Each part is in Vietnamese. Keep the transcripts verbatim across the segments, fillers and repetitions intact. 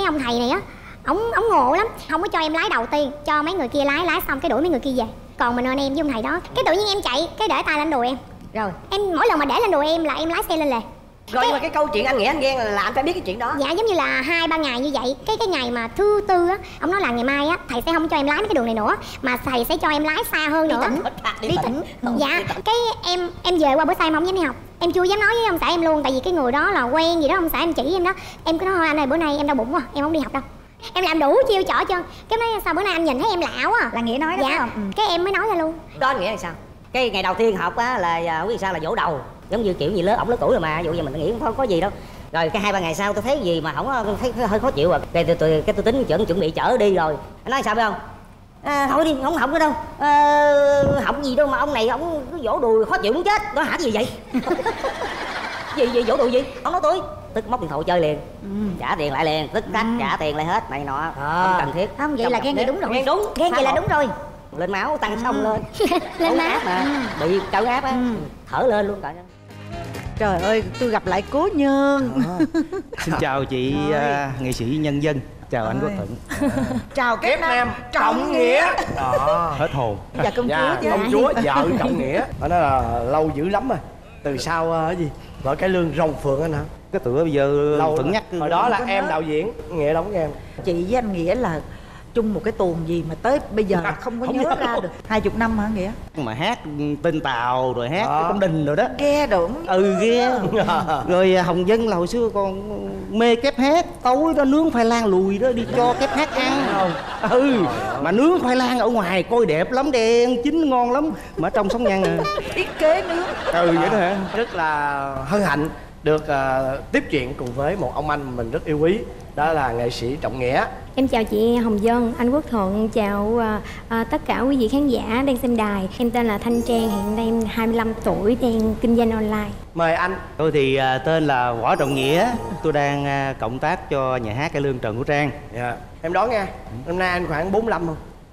ông thầy này á, ổng ổng ngộ lắm, không có cho em lái đầu tiên, cho mấy người kia lái, lái xong cái đuổi mấy người kia về. Còn mình ơn em với ông thầy đó, cái tự nhiên em chạy, cái để tay lên đùi em. Rồi em mỗi lần mà để lên đùi em là em lái xe lên lề. Rồi nhưng mà cái câu chuyện anh Nghĩa anh ghen là, là anh phải biết cái chuyện đó. Dạ giống như là hai ba ngày như vậy. Cái cái ngày mà thứ tư á, ông nói là ngày mai á thầy sẽ không cho em lái mấy cái đường này nữa, mà thầy sẽ cho em lái xa hơn nữa. Đi tỉnh. Đi, đi tỉnh. tỉnh. Dạ cái em em về qua bữa sau em không dám đi học. Em chưa dám nói với ông xã em luôn, tại vì cái người đó là quen gì đó ông xã em chỉ em đó. Em cứ nói thôi anh ơi bữa nay em đau bụng quá, em không đi học đâu. Em làm đủ chiêu trò chân. Cái nói sao bữa nay anh nhìn thấy em lạ quá. Là Nghĩa nói đó. Dạ. Ừ. Cái em mới nói ra luôn. Đó anh Nghĩa là sao? Cái ngày đầu tiên học á là không biết sao là vỗ đầu, giống như kiểu gì lớn ổng lớn tuổi rồi mà, dụ giờ mình nghĩ không có gì đâu. Rồi cái hai ba ngày sau tôi thấy gì mà không thấy hơi khó chịu rồi, cái tôi, tôi cái tôi tính chuẩn chuẩn bị chở đi rồi. Anh nói sao biết không? À, thôi đi, không học nữa đâu. À, học gì đâu mà ông này ông cứ vỗ đùi khó chịu muốn chết. Nó hả gì vậy? gì gì vỗ đùi gì? Ông nói tôi tức móc điện thoại chơi liền. Ừ. Trả tiền lại liền, tức khắc ừ. trả tiền lại hết này nọ. À. Không cần thiết. Không vậy là ghen vậy đúng rồi. Ghen đúng. Ghen vậy là đúng rồi. Lên máu tăng ừ. xong lên. Lên máu mà ừ. bị cao áp á, ừ. thở lên luôn cả. Trời ơi, tôi gặp lại cố nhân. À. Xin chào chị uh, nghệ sĩ nhân dân. Chào anh Quốc Thuận. À. Chào Kép Nam Trọng Nghĩa. Đó. Hết hồn. Dạ công chúa chứ. Công chúa vợ Trọng Nghĩa. Nó là lâu dữ lắm rồi. Từ sau cái uh, gì? Vợ Cải Lương Rồng Phượng anh hả? Cái tựa bây giờ lâu Thuận nhắc. Hồi đó là em đạo diễn, Nghĩa đóng em. Chị với anh Nghĩa là chung một cái tuồng gì mà tới bây giờ là không có không nhớ, nhớ ra được. Hai chục năm hả Nghĩa? Mà hát tên Tàu rồi hát à. Công Đình rồi đó. Ghe đúng. Ừ ghe. Rồi Hồng Vân là hồi xưa còn mê kép hát, tối đó nướng khoai lang lùi đó đi cho kép hát ăn. Không. Ừ. Mà nướng khoai lang ở ngoài coi đẹp lắm, đen chín ngon lắm, mà trong sống nhăn à. Thiết kế nướng. Ừ vậy đó hả? Rất là hân hạnh được uh, tiếp chuyện cùng với một ông anh mình rất yêu quý, đó là nghệ sĩ Trọng Nghĩa. Em chào chị Hồng Vân, anh Quốc Thuận, chào uh, uh, tất cả quý vị khán giả đang xem đài. Em tên là Thanh Trang, hiện nay em hai mươi lăm tuổi, đang kinh doanh online. Mời anh. Tôi thì uh, tên là Võ Trọng Nghĩa, tôi đang uh, cộng tác cho nhà hát cải lương Trần Hữu Trang. Dạ. Em đoán nha, năm nay anh khoảng bốn mươi lăm không?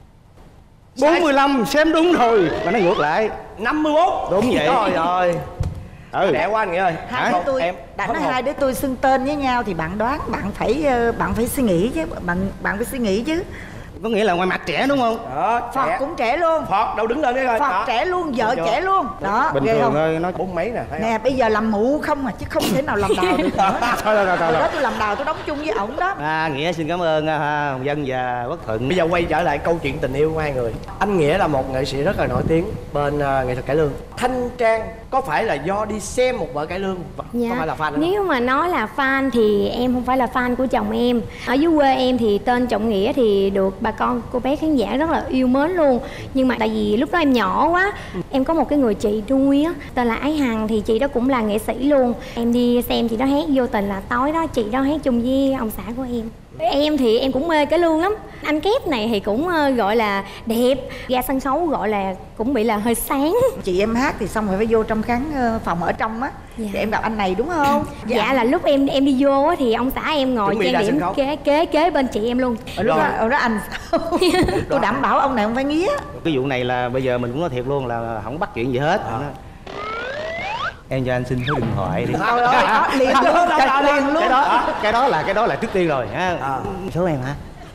bốn mươi lăm, xem đúng rồi, mà nó ngược lại năm mươi mốt. Đúng vậy. Trời ơi. Ừ. Đẻ quá anh Nghĩa ơi. Hai đứa tôi em đã nói hai đứa tôi xưng tên với nhau thì bạn đoán, bạn phải bạn phải suy nghĩ chứ, bạn bạn phải suy nghĩ chứ. Có nghĩa là ngoài mặt trẻ đúng không? Đó, Phật trẻ. cũng trẻ luôn. Phật đâu đứng lên đấy coi. Phật đó. trẻ luôn, vợ Được trẻ luôn. Đó, bình ghê thường không? thôi, nói bốn mấy nè, thấy nè không? bây giờ làm mụ không à, chứ không thể nào làm đào được nữa. Thôi rồi rồi Hồi rồi. đó tôi làm đào tôi đóng chung với ổng đó. À, Nghĩa xin cảm ơn uh, Hồng Vân và Quốc Thuận. Bây giờ quay trở lại câu chuyện tình yêu của hai người. Anh Nghĩa là một nghệ sĩ rất là nổi tiếng bên uh, nghệ thuật cải lương. Thanh Trang có phải là do đi xem một vở cải lương, dạ. có phải là fan không? Nếu mà nói là fan thì em không phải là fan của chồng em. Ở dưới quê em thì tên Trọng Nghĩa thì được bà con cô bé khán giả rất là yêu mến luôn. Nhưng mà tại vì lúc đó em nhỏ quá, em có một cái người chị nuôi á tên là Ái Hằng, thì chị đó cũng là nghệ sĩ luôn. Em đi xem chị đó hát, vô tình là tối đó chị đó hát chung với ông xã của em. Em thì em cũng mê cải lương lắm. Anh Kép này thì cũng uh, gọi là đẹp, ra sân khấu gọi là cũng bị là hơi sáng. Chị em hát thì xong rồi phải vô trong khán phòng ở trong á. Dạ. Thì em gặp anh này đúng không? Dạ, dạ là lúc em em đi vô á thì ông xã em ngồi trang điểm kế kế kế bên chị em luôn. Ở lúc đó, ở đó anh tôi đảm bảo ông này không phải nghía. Cái vụ này là bây giờ mình cũng nói thiệt luôn là không bắt chuyện gì hết. À. Em cho anh xin số điện thoại đi. Trời ơi, liền luôn, liền luôn. Cái đó, cái đó là cái đó là trước tiên rồi ha. À. Số em hả?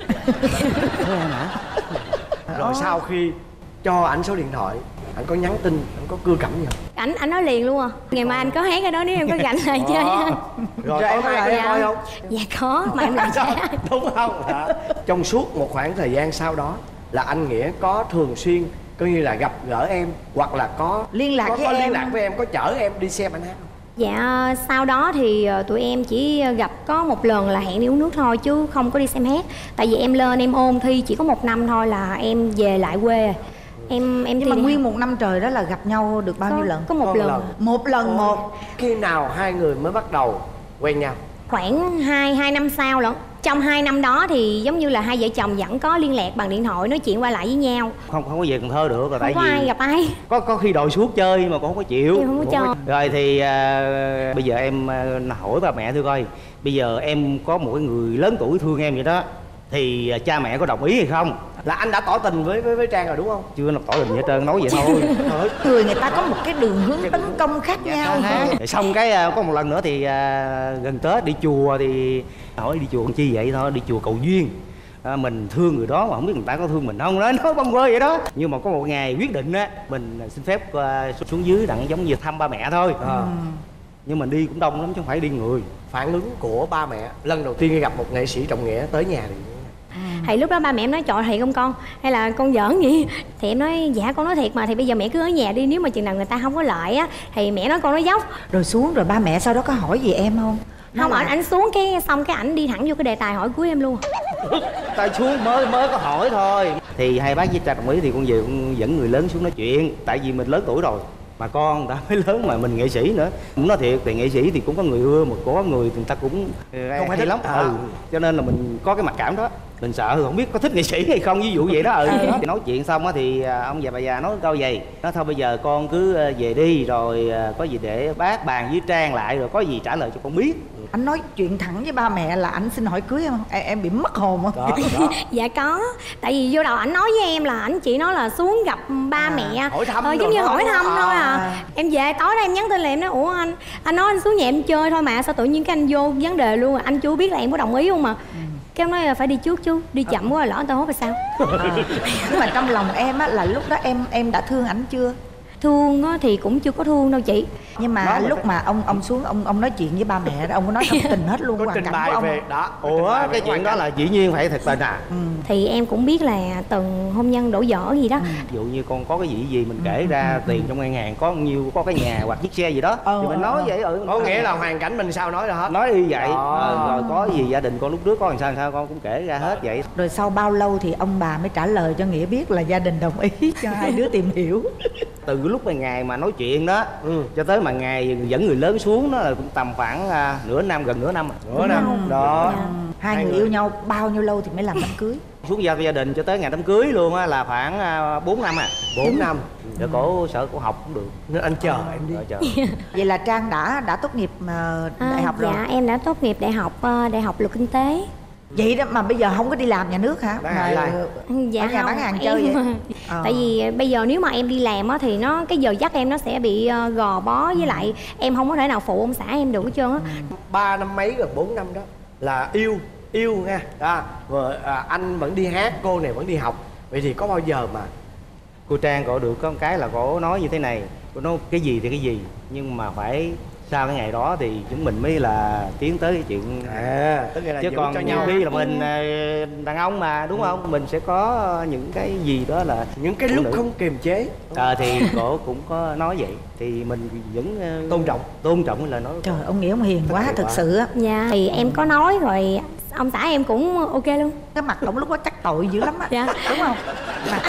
Số em hả? Rồi sau khi cho ảnh số điện thoại, anh có nhắn tin, anh có cưa cẩm gì không? Ảnh anh nói liền luôn à. Ngày mai anh có hát cái đó nếu em có rảnh lại chơi ha. Rồi em ai có coi không? Dạ có, mà em làm trẻ. Đúng không? Đó. Trong suốt một khoảng thời gian sau đó là anh Nghĩa có thường xuyên coi như là gặp gỡ em, hoặc là có liên lạc có, với có em liên lạc với em, có chở em đi xem anh hát không? Dạ sau đó thì tụi em chỉ gặp có một lần là hẹn đi uống nước thôi, chứ không có đi xem hát. Tại vì em lên em ôn thi chỉ có một năm thôi là em về lại quê. Em em nhưng mà nguyên một năm trời đó là gặp nhau được bao có, nhiêu lần? Có một Có lần. lần Một lần một. Khi nào hai người mới bắt đầu quen nhau? Khoảng hai hai năm sau lận. Trong hai năm đó thì giống như là hai vợ chồng vẫn có liên lạc bằng điện thoại, nói chuyện qua lại với nhau. Không không có về Cần Thơ được rồi, tại không có vì ai gặp ai. Có có khi đòi xuống chơi mà cũng không có chịu. Em không có cho. Rồi thì uh, bây giờ em uh, hỏi ba mẹ thưa coi, bây giờ em có một cái người lớn tuổi thương em vậy đó, thì cha mẹ có đồng ý hay không. Là anh đã tỏ tình với với, với Trang rồi đúng không? Chưa tỏ tình gì hết trơn, nói vậy thôi. Người người ta có một cái đường hướng tấn công khác nhau. Rồi xong cái có một lần nữa thì à, gần Tết đi chùa thì hỏi đi chùa con chi vậy thôi, đi chùa cầu duyên. À, mình thương người đó mà không biết người ta có thương mình không, nói nói bông quơ vậy đó. Nhưng mà có một ngày quyết định á, mình xin phép uh, xuống dưới đặng giống như thăm ba mẹ thôi. À. Nhưng mình đi cũng đông lắm chứ không phải đi người. Phản ứng của ba mẹ lần đầu tiên khi gặp một nghệ sĩ trọng nghĩa tới nhà thì thì lúc đó ba mẹ em nói trời thiệt không con, hay là con giỡn vậy? Thì em nói dạ con nói thiệt mà, thì bây giờ mẹ cứ ở nhà đi, nếu mà chừng nào người ta không có lợi á thì mẹ nói con nói dốc. Rồi xuống rồi ba mẹ sau đó có hỏi gì em không? Không, ảnh ảnh xuống cái xong cái ảnh đi thẳng vô cái đề tài hỏi cưới em luôn. Ta xuống mới mới có hỏi thôi. Thì hai bác với cha đồng ý thì con về con dẫn người lớn xuống nói chuyện. Tại vì mình lớn tuổi rồi mà con đã mới lớn mà mình nghệ sĩ nữa. Cũng nói thiệt thì nghệ sĩ thì cũng có người ưa mà có người người ta cũng không phải thích lắm. À. Ừ. Cho nên là mình có cái mặc cảm đó. Mình sợ không biết có thích nghệ sĩ hay không, ví dụ vậy đó. Ừ. Thì nói chuyện xong á thì ông già bà già nói câu vậy. Nói thôi bây giờ con cứ về đi, rồi có gì để bác bàn với Trang lại, rồi có gì trả lời cho con biết. Anh nói chuyện thẳng với ba mẹ là anh xin hỏi cưới không? Em, em bị mất hồn không? Đó, đó. Dạ có. Tại vì vô đầu ảnh nói với em là ảnh chỉ nói là xuống gặp ba à, mẹ hỏi thăm ờ, giống như hỏi thăm à. thôi à. Em về tối đó em nhắn tin là em nói ủa anh anh nói anh xuống nhà em chơi thôi mà sao tự nhiên cái anh vô vấn đề luôn à. Anh chú biết là em có đồng ý không mà. Ừ. Cái em nói là phải đi trước chú, đi chậm quá lỡ tao hốt là sao. À. Nhưng mà trong lòng em á là lúc đó em em đã thương ảnh chưa? Thương á thì cũng chưa có thương đâu chị. Nhưng mà lúc phải... mà ông ông xuống ông ông nói chuyện với ba mẹ đó, ông có nói thật tình hết luôn hoàn cảnh của ông về đó. Ủa cái chuyện đó là dĩ nhiên phải thật tình à? Ừ. Thì em cũng biết là từng hôn nhân đổ vỡ gì đó. Ừ. Ví dụ như con có cái gì gì mình kể ừ. ra ừ. tiền trong ngân hàng có nhiêu, có cái nhà hoặc chiếc xe gì đó ừ. thì mình nói vậy. Ừ. Có nghĩa là hoàn cảnh mình sao nói ra hết. Nói như vậy. Ờ, rồi có gì gia đình con lúc trước có làm sao làm sao con cũng kể ra hết vậy. Rồi sau bao lâu thì ông bà mới trả lời cho Nghĩa biết là gia đình đồng ý cho hai đứa tìm hiểu? Từ lúc mà ngày mà nói chuyện đó ừ. cho tới mà ngày dẫn người lớn xuống đó là cũng tầm khoảng uh, nửa năm, gần nửa năm. Nửa năm đó. Dạ. Hai, hai người, người yêu nhau bao nhiêu lâu thì mới làm đám cưới? Xuống gia gia đình cho tới ngày đám cưới luôn á là khoảng bốn uh, năm à. Bốn năm. Để cổ sợ cổ học cũng được. Nên anh chờ em đi. Chờ. Vậy là Trang đã đã tốt nghiệp uh, đại à, học rồi? Dạ em đã tốt nghiệp đại học uh, đại học luật kinh tế. Vậy đó mà bây giờ không có đi làm nhà nước hả? Bán hàng lại. Dạ ở nhà không, bán hàng chơi em... vậy? Ờ. Tại vì bây giờ nếu mà em đi làm á thì nó cái giờ giấc em nó sẽ bị uh, gò bó với ừ. lại em không có thể nào phụ ông xã em được hết trơn á. Ừ. Ba năm mấy gần bốn năm đó là yêu yêu nha. À, rồi à, anh vẫn đi hát, cô này vẫn đi học. Vậy thì có bao giờ mà cô Trang cổ được có một cái là cổ nói như thế này, cô nói cái gì thì cái gì nhưng mà phải sau cái ngày đó thì chúng mình mới là tiến tới cái chuyện à, tức là chứ còn cho nhiều nhau. khi là mình đàn ông mà đúng không, mình sẽ có những cái gì đó là những cái lúc nữ. Không kiềm chế à, thì cổ cũng có nói vậy thì mình vẫn tôn trọng tôn trọng là nói. Trời, ông Nghĩa ông hiền quá thật sự á. Dạ thì em có nói rồi ông xã em cũng ok luôn. Cái mặt ông lúc đó chắc tội dữ lắm á. Dạ đúng không? Mặt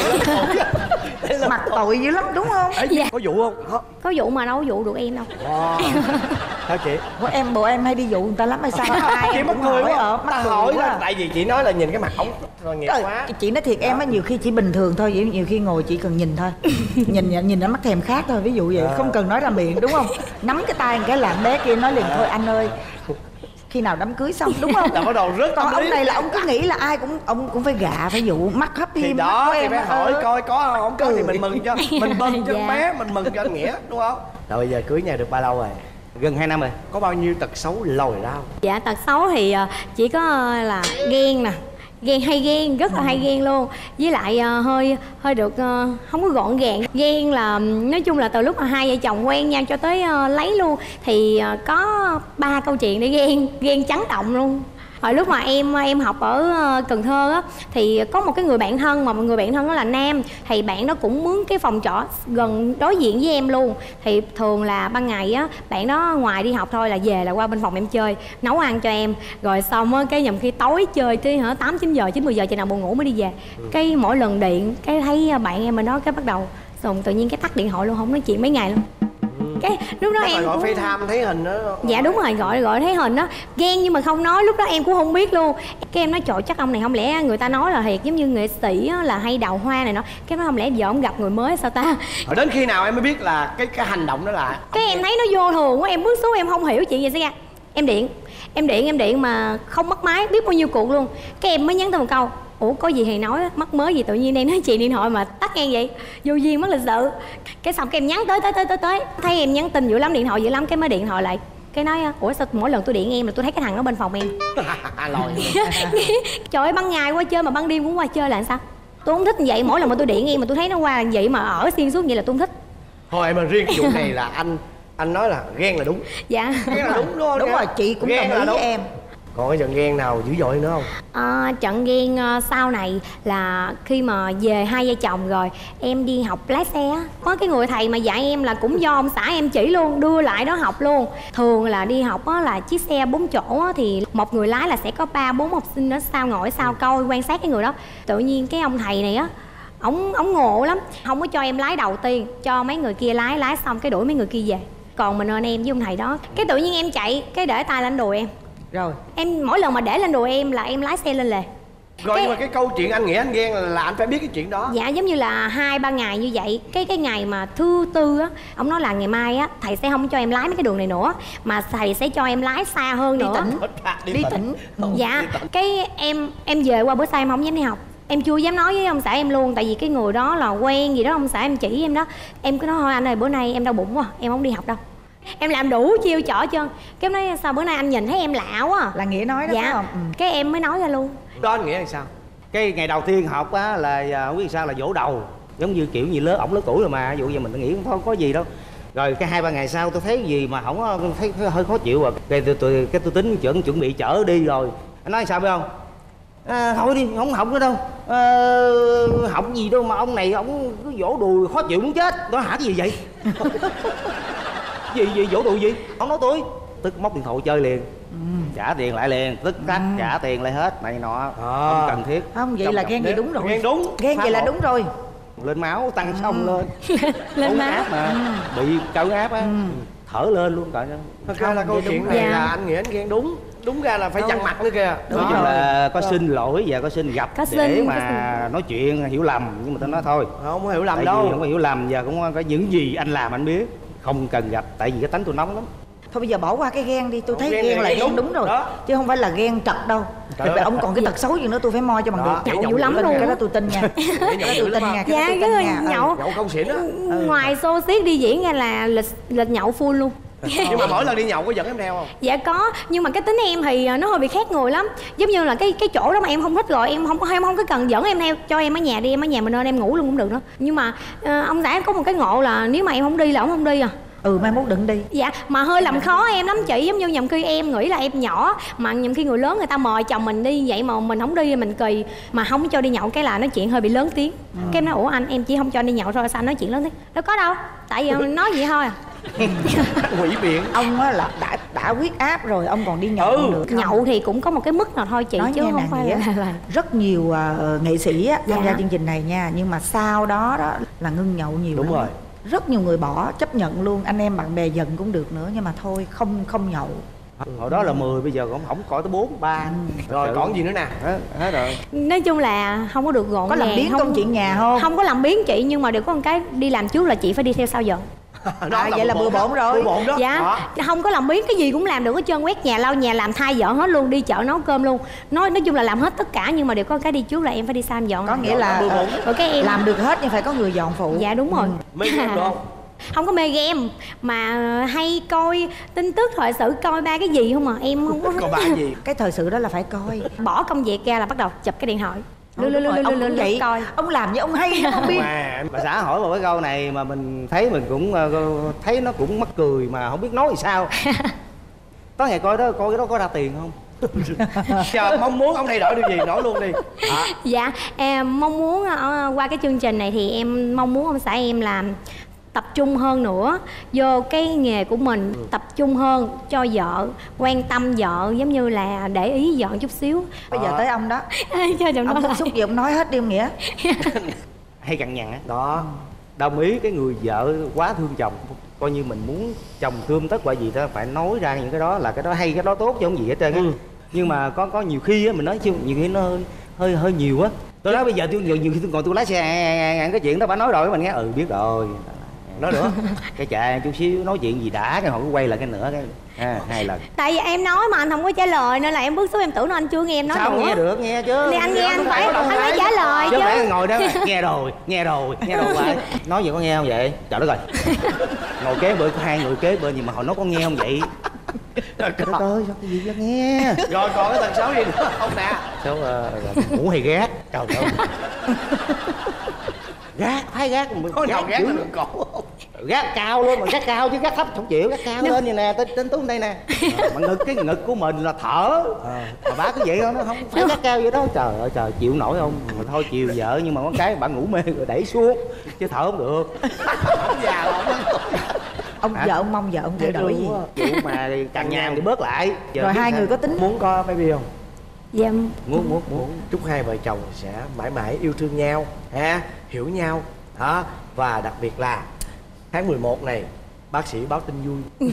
mặt tội dữ lắm đúng không? Dạ. Có vụ không? Có. Có vụ mà đâu có vụ được em đâu. Wow. Sao chị? Bộ em bộ em hay đi dụ người ta lắm hay sao? Ai chị mất người quá. Ở, ta hỏi là tại vì chị nói là nhìn cái mặt ổng rồi nghiệp quá. Chị nói thiệt đó. Em á nhiều khi chỉ bình thường thôi, vậy nhiều khi ngồi chỉ cần nhìn thôi. nhìn nhìn nó mắt thèm khác thôi, ví dụ vậy, à. Không cần nói ra miệng đúng không? Nắm cái tay cái làm bé kia nói liền thôi anh ơi. Khi nào đám cưới xong đúng không? Là bắt đầu rất còn ông này là ông cứ nghĩ là ai cũng ông cũng phải gạ phải dụ mắt hấp thì hiếp đó thì em phải hỏi ơi. Coi có không có thì mình mừng cho mình mừng cho dạ. bé, mình mừng cho anh Nghĩa đúng không? Rồi bây giờ cưới nhau được bao lâu rồi? Gần hai năm rồi. Có bao nhiêu tật xấu lòi ra không? Dạ tật xấu thì chỉ có là ghen nè, ghen hay ghen rất là hay ghen luôn, với lại uh, hơi hơi được uh, không có gọn gàng. Ghen là nói chung là từ lúc mà hai vợ chồng quen nhau cho tới uh, lấy luôn thì uh, có ba câu chuyện để ghen, ghen chấn động luôn. Hồi lúc mà em em học ở Cần Thơ á thì có một cái người bạn thân mà một người bạn thân đó là nam, thì bạn đó cũng mướn cái phòng trọ gần đối diện với em luôn. Thì thường là ban ngày á bạn đó ngoài đi học thôi là về là qua bên phòng em chơi, nấu ăn cho em, rồi xong á cái nhầm khi tối chơi tới hả tám chín giờ chín mười giờ chừng nào buồn ngủ mới đi về. Ừ. Cái mỗi lần điện cái thấy bạn em bên đó cái bắt đầu xong tự nhiên cái tắt điện thoại luôn, không nói chuyện mấy ngày luôn. Cái lúc đó chắc em gọi cũng... FaceTime thấy hình đó. Dạ đúng rồi, gọi gọi thấy hình đó, ghen nhưng mà không nói, lúc đó em cũng không biết luôn. Cái em nói trời chắc ông này không lẽ người ta nói là thiệt giống như nghệ sĩ là hay đào hoa này nó, cái nó không lẽ giờ ông gặp người mới sao ta. Rồi đến khi nào em mới biết là cái cái hành động đó là cái em thấy nó vô thường quá, em bước xuống em không hiểu chuyện gì xảy ra. Em điện Em điện em điện mà không bắt máy, biết bao nhiêu cuộc luôn. Cái em mới nhắn tới một câu: ủa có gì thì nói, mắc mới gì tự nhiên em nói chuyện điện thoại mà tắt ngang vậy, vô duyên mất lịch sự. Cái xong cái em nhắn tới tới tới tới tới thấy em nhắn tin dữ lắm, điện thoại dữ lắm, cái mới điện thoại lại. Cái nói ủa sao mỗi lần tôi điện em là tôi thấy cái thằng đó bên phòng em. Trời ơi, ban ngày qua chơi mà ban đêm cũng qua chơi là sao? Tôi không thích như vậy, mỗi lần mà tôi điện em mà tôi thấy nó qua vậy mà ở xuyên suốt vậy là tôi không thích. Thôi em mà riêng vụ này là anh anh nói là ghen là đúng. Dạ Ghen là đúng đúng không? Đúng rồi, chị cũng đồng ý với em. Còn cái trận ghen nào dữ dội nữa không? À, trận ghen uh, sau này là khi mà về hai vợ chồng rồi em đi học lái xe á, có cái người thầy mà dạy em là cũng do ông xã em chỉ luôn, đưa lại đó học luôn. Thường là đi học á là chiếc xe bốn chỗ á, thì một người lái là sẽ có ba bốn học sinh đó sau ngồi sau coi quan sát cái người đó. Tự nhiên cái ông thầy này á, ổng ổng ngộ lắm, không có cho em lái đầu tiên, cho mấy người kia lái, lái xong cái đuổi mấy người kia về, còn mình ơn em với ông thầy đó. Cái tự nhiên em chạy cái để tay lên đùi em. Rồi em mỗi lần mà để lên đùi em là em lái xe lên lề. Rồi cái... nhưng mà cái câu chuyện anh nghĩ anh ghen là, là anh phải biết cái chuyện đó. Dạ giống như là hai ba ngày như vậy. Cái cái ngày mà thứ tư á, ông nói là ngày mai á thầy sẽ không cho em lái mấy cái đường này nữa, mà thầy sẽ cho em lái xa hơn đi nữa. Tỉnh. Đi, đi tỉnh. tỉnh. Dạ cái em em về qua bữa sau em không dám đi học. Em chưa dám nói với ông xã em luôn, tại vì cái người đó là quen gì đó, ông xã em chỉ em đó. Em cứ nói thôi anh ơi bữa nay em đau bụng quá, em không đi học đâu. Em làm đủ chiêu trò trơn. Cái em nói sao bữa nay anh nhìn thấy em lạ quá à. Là Nghĩa nói đó. Dạ phải không? Ừ. Cái em mới nói ra luôn. Đó anh nghĩ là sao? Cái ngày đầu tiên học á là không biết sao là vỗ đầu, giống như kiểu như lớn ổng lớn tuổi rồi mà, ví dụ giờ mình nghĩ không có gì đâu. Rồi cái hai ba ngày sau tôi thấy gì mà không thấy hơi khó chịu rồi, cái tôi, tôi cái tôi tính chuẩn chuẩn bị chở đi rồi. Anh nói sao biết không? À, thôi đi không học nữa đâu, à, học gì đâu mà ông này ông cứ vỗ đùi khó chịu muốn chết. Đó hả cái gì vậy? gì gì vỗ đùi gì? Ông nói tôi tức móc điện thoại chơi liền. Ừ. Trả tiền lại liền, tức tắc ừ. trả tiền lại hết này nọ. À. Không cần thiết. Không vậy trong là ghen vậy đúng rồi. Ghen đúng. Ghen vậy là đúng rồi. Lên máu tăng xong ừ. lên. Lên máu áp mà ừ. bị cao áp á ừ. thở lên luôn cả. Thật ra là câu chuyện này dạ. là anh nghĩ anh ghen đúng. Đúng ra là phải chặn mặt nữa kìa. Nói chung là có xin lỗi và có xin gặp có để xin, mà nói chuyện hiểu lầm, nhưng mà tôi nói thôi không có hiểu lầm tại đâu, không có hiểu lầm và cũng có những gì anh làm anh biết, không cần gặp, tại vì cái tánh tôi nóng lắm. Thôi bây giờ bỏ qua cái ghen đi, tôi thấy ghen, ghen là ghen ghen đúng, đúng rồi đó. Chứ không phải là ghen trật đâu. Tại ông còn cái tật xấu gì nữa tôi phải moi cho bằng được. Nhậu dữ lắm luôn. Cái đó tôi tin nha. Cái đó tôi tin nha. Dạ cái người nhậu nhậu không xỉn á. Ngoài xô xiết đi diễn ra là lịch lịch nhậu full luôn. Nhưng mà mỗi lần đi nhậu có dẫn em theo không? Dạ có, nhưng mà cái tính em thì nó hơi bị khác người lắm. Giống như là cái cái chỗ đó mà em không thích rồi, em không có em không có cần dẫn em theo, cho em ở nhà đi, em ở nhà mình nên em ngủ luôn cũng được nữa. Nhưng mà uh, ông xã có một cái ngộ là nếu mà em không đi là ông không đi à. Ừ mai mốt đừng đi. Dạ mà hơi làm khó em lắm chị, giống như nhầm khi em nghĩ là em nhỏ mà nhầm khi người lớn người ta mời chồng mình đi vậy mà mình không đi mình kỳ, mà không cho đi nhậu cái là nói chuyện hơi bị lớn tiếng. Ừ. Cái em nói ủa anh em chỉ không cho đi nhậu thôi sao anh nói chuyện lớn tiếng? Đâu có đâu, tại vì nói vậy thôi à. Quỷ miệng. Ông á là đã đã huyết áp rồi ông còn đi nhậu ừ. được không? Nhậu thì cũng có một cái mức nào thôi chị. Nói chứ không phải là, là, là rất nhiều uh, nghệ sĩ á, tham dạ. gia chương trình này nha, nhưng mà sau đó đó là ngưng nhậu nhiều. Đúng lắm. rồi. Rất nhiều người bỏ, chấp nhận luôn, anh em bạn bè giận cũng được nữa, nhưng mà thôi không không nhậu. Hồi đó là mười, bây giờ cũng không coi tới bốn, ba. Ừ. Rồi còn gì nữa nè? Hết, hết rồi. Nói chung là không có được gọn có gàng. làm biến không, công chuyện nhà không? Không có làm biến chị, nhưng mà đều có một cái đi làm trước là chị phải đi theo sau giờ. À, vậy là bừa bộn rồi. Bừa bộn đó. Dạ đó. Không có làm biến cái gì cũng làm được hết trơn, quét nhà lau nhà làm thay dọn hết luôn, đi chợ nấu cơm luôn. Nói nói chung là làm hết tất cả, nhưng mà đều có cái đi trước là em phải đi sau em dọn. Có nghĩa là uh, rồi cái em làm được hết nhưng phải có người dọn phụ. Dạ đúng rồi. Ừ. Mê game được không? Không có mê game mà hay coi tin tức thời sự, coi ba cái gì không mà em không có. Coi ba gì? Cái thời sự đó là phải coi. Bỏ công việc ra là bắt đầu chụp cái điện thoại. Lư, lư, lư, lư, ông cũng vậy coi. Ông làm như ông hay không biết. Mà bà xã hỏi một cái câu này mà mình thấy mình cũng uh, thấy nó cũng mắc cười mà không biết nói gì sao. Có ngày coi đó, coi cái đó có ra tiền không? Giờ mong muốn ông thay đổi điều gì nói luôn đi. À. Dạ em mong muốn uh, qua cái chương trình này thì em mong muốn ông xã em làm tập trung hơn nữa vô cái nghề của mình, ừ. tập trung hơn cho vợ, quan tâm vợ, giống như là để ý vợ chút xíu. Bây giờ tới ông đó. Cho chồng ông bức xúc gì ông nói hết đi ông Nghĩa. Hay cằn nhằn á đó, đồng ý cái người vợ quá thương chồng, coi như mình muốn chồng thương tất quả gì đó phải nói ra những cái đó, là cái đó hay, cái đó tốt chứ không gì hết trơn á. Ừ. Nhưng mà có có nhiều khi á mình nói chứ nhiều khi nó hơi hơi hơi nhiều á. Tôi nói bây giờ tôi nhiều, nhiều khi tôi ngồi tôi lái xe cái chuyện đó bà nói rồi mình nghe ừ biết rồi. Nói nữa. Cái chờ chút xíu nói chuyện gì đã, cái họ cứ quay lại cái nữa cái à, hai lần. Tại vì em nói mà anh không có trả lời nên là em bức xúc, em tưởng nó anh chưa nghe em nói. Sao nữa. nghe được, nghe chứ. Thì anh nghe anh phải anh phải trả lời chứ. chứ. Phải ngồi đó nghe rồi, nghe rồi, nghe rồi vậy. Nói gì có nghe không vậy? Trời đất ơi. Ngồi kế bên có hai người kế bên gì mà họ nói có nghe không vậy? Trời ơi, sao cái gì đó nghe. Rồi còn cái tần xấu gì nữa không nè? Xấu uh, ngủ hay gác. Trời ơi. Gác, phải gác. Có nào gác là đường cổ không? Gác cao luôn, mà gác cao chứ gác thấp không chịu. Gác cao lên như nè, trên túi đây nè. Mà ngực, cái ngực của mình là thở. Mà bá cứ vậy thôi, nó không phải gác cao vậy đó. Trời ơi trời, chịu nổi không? Mà thôi chiều vợ, nhưng mà có cái bạn ngủ mê rồi đẩy xuống chứ thở không được. Già lắm. Ông vợ ông mong vợ ông thay đổi gì? Vụ mà càng nhàn thì bớt lại. Giờ Rồi hai sao? người có tính Muốn có baby không? Dạ. Muốn muốn muốn. Chúc hai vợ chồng sẽ mãi mãi yêu thương nhau ha, hiểu nhau đó. Và đặc biệt là tháng mười một này bác sĩ báo tin vui.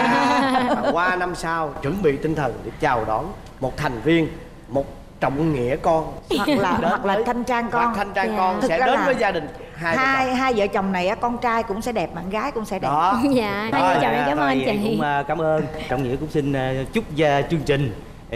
À, qua năm sau chuẩn bị tinh thần để chào đón một thành viên, một trọng nghĩa con, hoặc là đến hoặc là với- thanh trang con. hoặc thanh trang Dạ. con Thực sẽ ra đến là với gia đình hai, hai vợ chồng. hai vợ chồng này á, con trai cũng sẽ đẹp, bạn gái cũng sẽ đẹp. Đó. Dạ, hai Rồi, vợ chồng em cảm ơn anh Thôi, chị. cũng uh, cảm ơn. Trọng nghĩa cũng xin uh, chúc uh, chương trình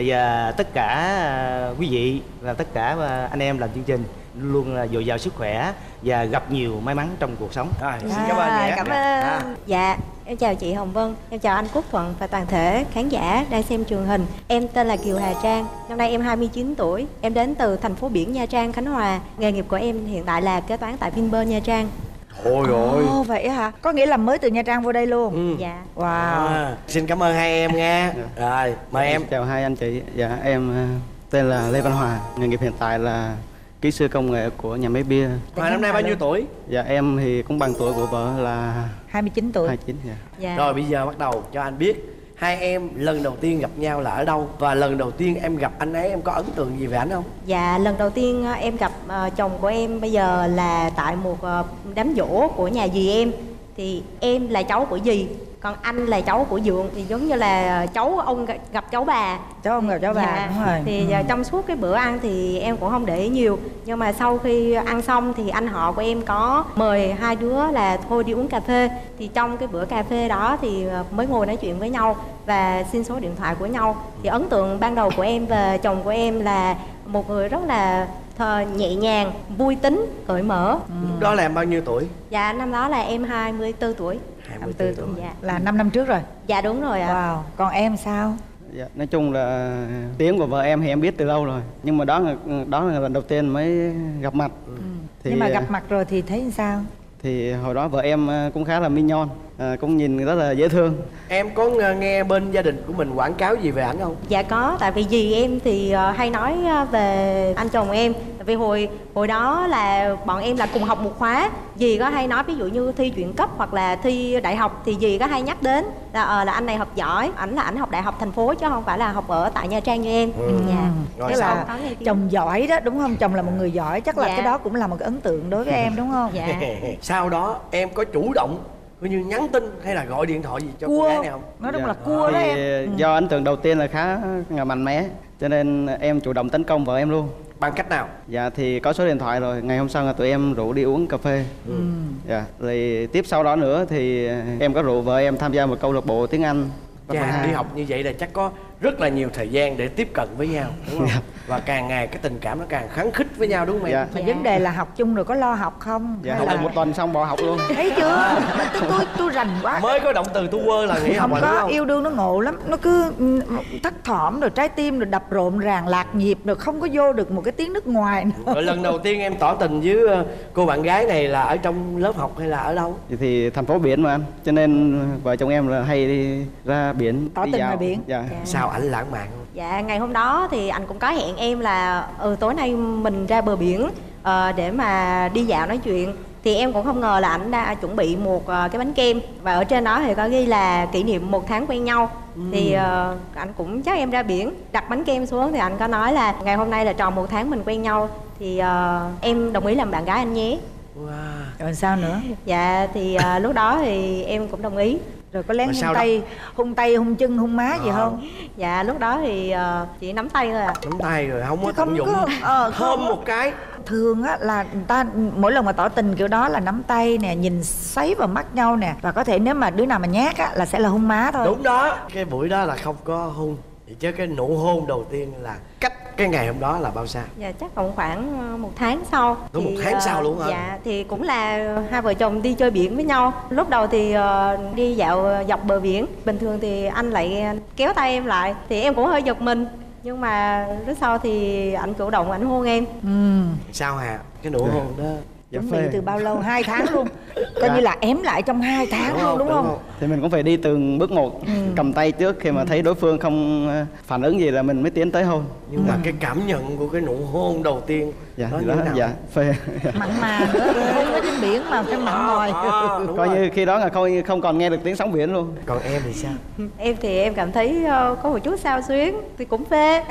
và tất cả uh, quý vị và tất cả uh, anh em làm chương trình luôn là dồi dào sức khỏe và gặp nhiều may mắn trong cuộc sống. Rồi, xin cảm ơn À, Nghĩa. cảm ơn. À. Dạ, em chào chị Hồng Vân, em chào anh Quốc Thuận và toàn thể khán giả đang xem truyền hình. Em tên là Kiều Hà Trang, năm nay em hai mươi chín tuổi. Em đến từ thành phố biển Nha Trang, Khánh Hòa. Nghề nghiệp của em hiện tại là kế toán tại Vinpearl Nha Trang. Ôi ôi. Ồ vậy hả? Có nghĩa là mới từ Nha Trang vô đây luôn. Ừ. Dạ. Wow. À, xin cảm ơn hai em nha. Rồi, mời em. Chào hai anh chị. Dạ em ờ, tên là Lê Văn Hòa, nghề nghiệp hiện tại là kỹ sư công nghệ của nhà máy bia. Hòa năm nay bao nhiêu tuổi? Dạ em thì cũng bằng tuổi của vợ là hai mươi chín tuổi. hai mươi chín. Dạ. Dạ. Rồi bây giờ bắt đầu cho anh biết hai em lần đầu tiên gặp nhau là ở đâu, và lần đầu tiên em gặp anh ấy em có ấn tượng gì về anh không? Dạ, lần đầu tiên ờ, em gặp ờ, chồng của em bây giờ là tại một ờ, đám giỗ của nhà dì em. Thì em là cháu của dì, còn anh là cháu của dượng, thì giống như là cháu ông gặp- gặp cháu bà. Cháu ông gặp cháu bà, Dạ. đúng rồi. Thì Ừ. ờ, trong suốt cái bữa ăn thì em cũng không để ý nhiều. Nhưng mà sau khi ăn xong thì anh họ của em có mời hai đứa là thôi đi uống cà phê. Thì trong cái bữa cà phê đó thì ờ, mới ngồi nói chuyện với nhau và xin số điện thoại của nhau. Thì ấn tượng ban đầu của em về chồng của em là một người rất là thờ, nhẹ nhàng, vui tính, cởi mở. Lúc đó là em bao nhiêu tuổi? Dạ, năm đó là em hai mươi tư tuổi. hai mươi tư tuổi. Dạ, Là năm năm trước rồi. dạ đúng rồi ạ. Wow. Còn em sao? Dạ, nói chung là tiếng của vợ em thì em biết từ lâu rồi, nhưng mà đó là đó là lần đầu tiên mới gặp mặt. Thì, Nhưng mà ờ, gặp mặt rồi thì thấy sao? thì hồi đó vợ em ờ, cũng khá là minh nhon, ờ, cũng nhìn rất là dễ thương. Em có nghe- nghe bên gia đình của mình quảng cáo gì về ảnh không? Dạ có, tại vì dì em thì ờ, hay nói ờ, về anh chồng em. Tại vì hồi hồi đó là bọn em là cùng học một khóa. Dì có hay nói ví dụ như thi chuyển cấp hoặc là thi đại học thì dì có hay nhắc đến là ờ, là anh này học giỏi, ảnh là ảnh học đại học thành phố chứ không phải là học ở tại Nha Trang như em. Ừ. Dạ. Rồi Tức sao? là Có nghe tiếng. chồng giỏi đó, đúng không? Chồng là một người giỏi, chắc là Dạ. cái đó cũng là một cái ấn tượng đối với em, đúng không? Dạ. Sau đó em có chủ động coi như nhắn tin hay là gọi điện thoại gì cho cô Cua, gái này không? nói đúng Dạ. là cua đó Thì em. Ừ. do ấn tượng đầu tiên là khá là mạnh mẽ, cho nên em chủ động tấn công vợ em luôn. Bằng cách nào? Dạ thì có số điện thoại rồi, ngày hôm sau là tụi em rủ đi uống cà phê. Ừ. Dạ, rồi tiếp sau đó nữa thì em có rủ vợ em tham gia một câu lạc bộ tiếng Anh. Chà, đi học như vậy là chắc có rất là nhiều thời gian để tiếp cận với nhau, đúng không? Và càng ngày cái tình cảm nó càng khắng khích với nhau, đúng không em? Dạ. Mà vấn đề là học chung rồi có lo học không? Dạ, Hay học là... được một tuần xong bỏ học luôn. Thấy chưa? Tôi tôi tôi rành quá. Mới có động từ tu quơ là nghỉ học Không rồi đúng có, không? yêu đương nó ngộ lắm. Nó cứ ừ, thất thỏm rồi trái tim rồi đập rộn ràng lạc nhịp rồi không có vô được một cái tiếng nước ngoài nữa. Rồi lần đầu tiên em tỏ tình với ờ, cô bạn gái này là ở trong lớp học hay là ở đâu? Vậy thì thành phố biển mà anh, cho nên vợ chồng em là hay đi ra biển Tỏ đi tình dạo. ngoài biển. Dạ. Sao ảnh lãng mạn không? Dạ, ngày hôm đó thì anh cũng có hẹn em là ừ tối nay mình ra bờ biển ờ, để mà đi dạo nói chuyện. Thì em cũng không ngờ là ảnh đã chuẩn bị một ờ, cái bánh kem và ở trên đó thì có ghi là kỷ niệm một tháng quen nhau. Thì ờ, anh cũng chắc em ra biển đặt bánh kem xuống thì anh có nói là ngày hôm nay là tròn một tháng mình quen nhau thì ờ, em đồng ý làm bạn gái anh nhé. Wow. Rồi sao nữa? Dạ thì ờ, lúc đó thì em cũng đồng ý. Rồi có lén Rồi hung sau đó? tay, hung tay, hung chân, hung má gì Ờ. không? Dạ lúc đó thì uh, chị nắm tay thôi ạ. Nắm tay rồi không có Chứ không tận dụng có- ờ, thơm không. một cái. Thường á là người ta mỗi lần mà tỏ tình kiểu đó là nắm tay nè, nhìn xoáy vào mắt nhau nè, và có thể nếu mà đứa nào mà nhát á là sẽ là hung má thôi. Đúng đó, cái buổi đó là không có hôn. Thì chứ cái nụ hôn đầu tiên là cách cái ngày hôm đó là bao xa? Dạ chắc còn khoảng ờ, một tháng sau. Đúng, Thì, một tháng ờ, sau luôn hả? Dạ thì cũng là hai vợ chồng đi chơi biển với nhau. Lúc đầu thì ờ, đi dạo dọc bờ biển. Bình thường thì anh lại kéo tay em lại, thì em cũng hơi giật mình. Nhưng mà lúc sau thì anh chủ động anh hôn em. Ừ. Sao Hà? Cái nụ hôn đó Chuẩn bị phê. từ bao lâu? Hai tháng luôn. Coi Dạ. như là ém lại trong hai tháng đúng luôn không? đúng không? Thì mình cũng phải đi từng bước một, cầm tay trước, khi mà thấy đối phương không ờ, phản ứng gì là mình mới tiến tới hôn. Nhưng mà cái cảm nhận của cái nụ hôn đầu tiên Dạ nó thì như đó, thế nào? dạ phê. Mặn mà nữa, hôn ở trên biển mà phải mặn mòi. À, đúng Coi rồi. như khi đó là không không còn nghe được tiếng sóng biển luôn. Còn em thì sao? Em thì em cảm thấy ờ, có một chút xao xuyến thì cũng phê.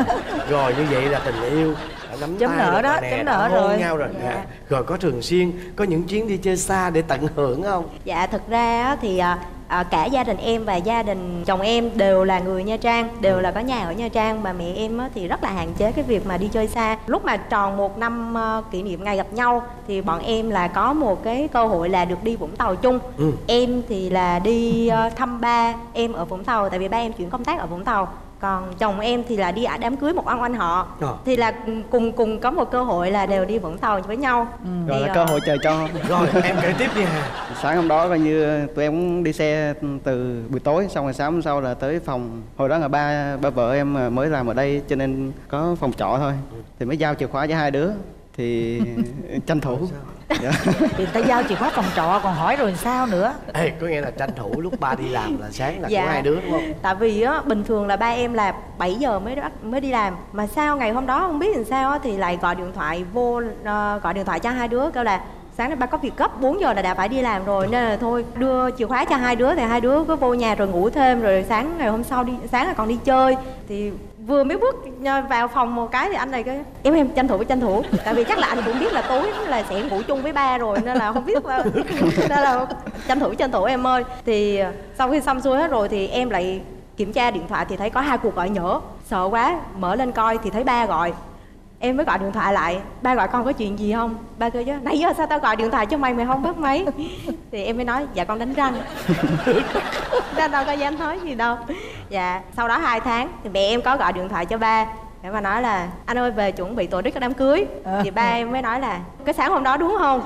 Rồi như vậy là tình yêu đã nắm Chấm tay nở rồi đó, nè, chấm đã nở hôn rồi. nhau rồi nè. Dạ. Rồi có thường xuyên có những chuyến đi chơi xa để tận hưởng không? Dạ thực ra á, thì à, à, cả gia đình em và gia đình chồng em đều là người Nha Trang, đều là có nhà ở Nha Trang. Mà mẹ em á, thì rất là hạn chế cái việc mà đi chơi xa. Lúc mà tròn một năm ờ, kỷ niệm ngày gặp nhau thì bọn em là có một cái cơ hội là được đi Vũng Tàu chung. Ừ. Em thì là đi ờ, thăm ba em ở Vũng Tàu, tại vì ba em chuyển công tác ở Vũng Tàu. Còn chồng em thì là đi đám cưới một ông anh họ. Ờ. Thì là cùng cùng có một cơ hội là đều đi Vũng Tàu với nhau. Rồi Thì, là ờ, cơ hội trời cho. Rồi em kể tiếp đi Hà. Sáng hôm đó coi như tụi em cũng đi xe từ buổi tối, xong rồi sáng hôm sau là tới phòng. Hồi đó là ba ba vợ em mới làm ở đây cho nên có phòng trọ thôi, thì mới giao chìa khóa cho hai đứa thì tranh thủ. Dạ. Thì ta giao chìa khóa phòng trọ còn hỏi rồi sao nữa. Ê, có nghĩa là tranh thủ lúc ba đi làm là sáng là Dạ. của hai đứa đúng không? Tại vì á bình thường là ba em là bảy giờ mới bắt mới đi làm, mà sao ngày hôm đó không biết làm sao á, thì lại gọi điện thoại vô ờ, gọi điện thoại cho hai đứa kêu là sáng nay ba có việc gấp, bốn giờ là đã phải đi làm rồi, nên là thôi đưa chìa khóa cho hai đứa, thì hai đứa cứ vô nhà rồi ngủ thêm, rồi sáng ngày hôm sau đi sáng là còn đi chơi. Thì vừa mới bước vào phòng một cái thì anh này cái em em tranh thủ tranh thủ tại vì chắc là anh cũng biết là tối là sẽ ngủ chung với ba rồi, nên là không biết là, nên là tranh thủ tranh thủ em ơi. Thì sau khi xong xuôi hết rồi thì em lại kiểm tra điện thoại thì thấy có hai cuộc gọi nhỡ, sợ quá mở lên coi thì thấy ba gọi. Em mới gọi điện thoại lại, ba gọi con có chuyện gì không? Ba kêu chứ nãy giờ sao tao gọi điện thoại cho mày mày không bắt máy. Thì em mới nói dạ con đánh răng. Ra đâu có dám nói gì đâu. Dạ sau đó hai tháng thì mẹ em có gọi điện thoại cho ba để mà nói là anh ơi về chuẩn bị tổ chức cái đám cưới. Thì ba em mới nói là cái sáng hôm đó đúng không?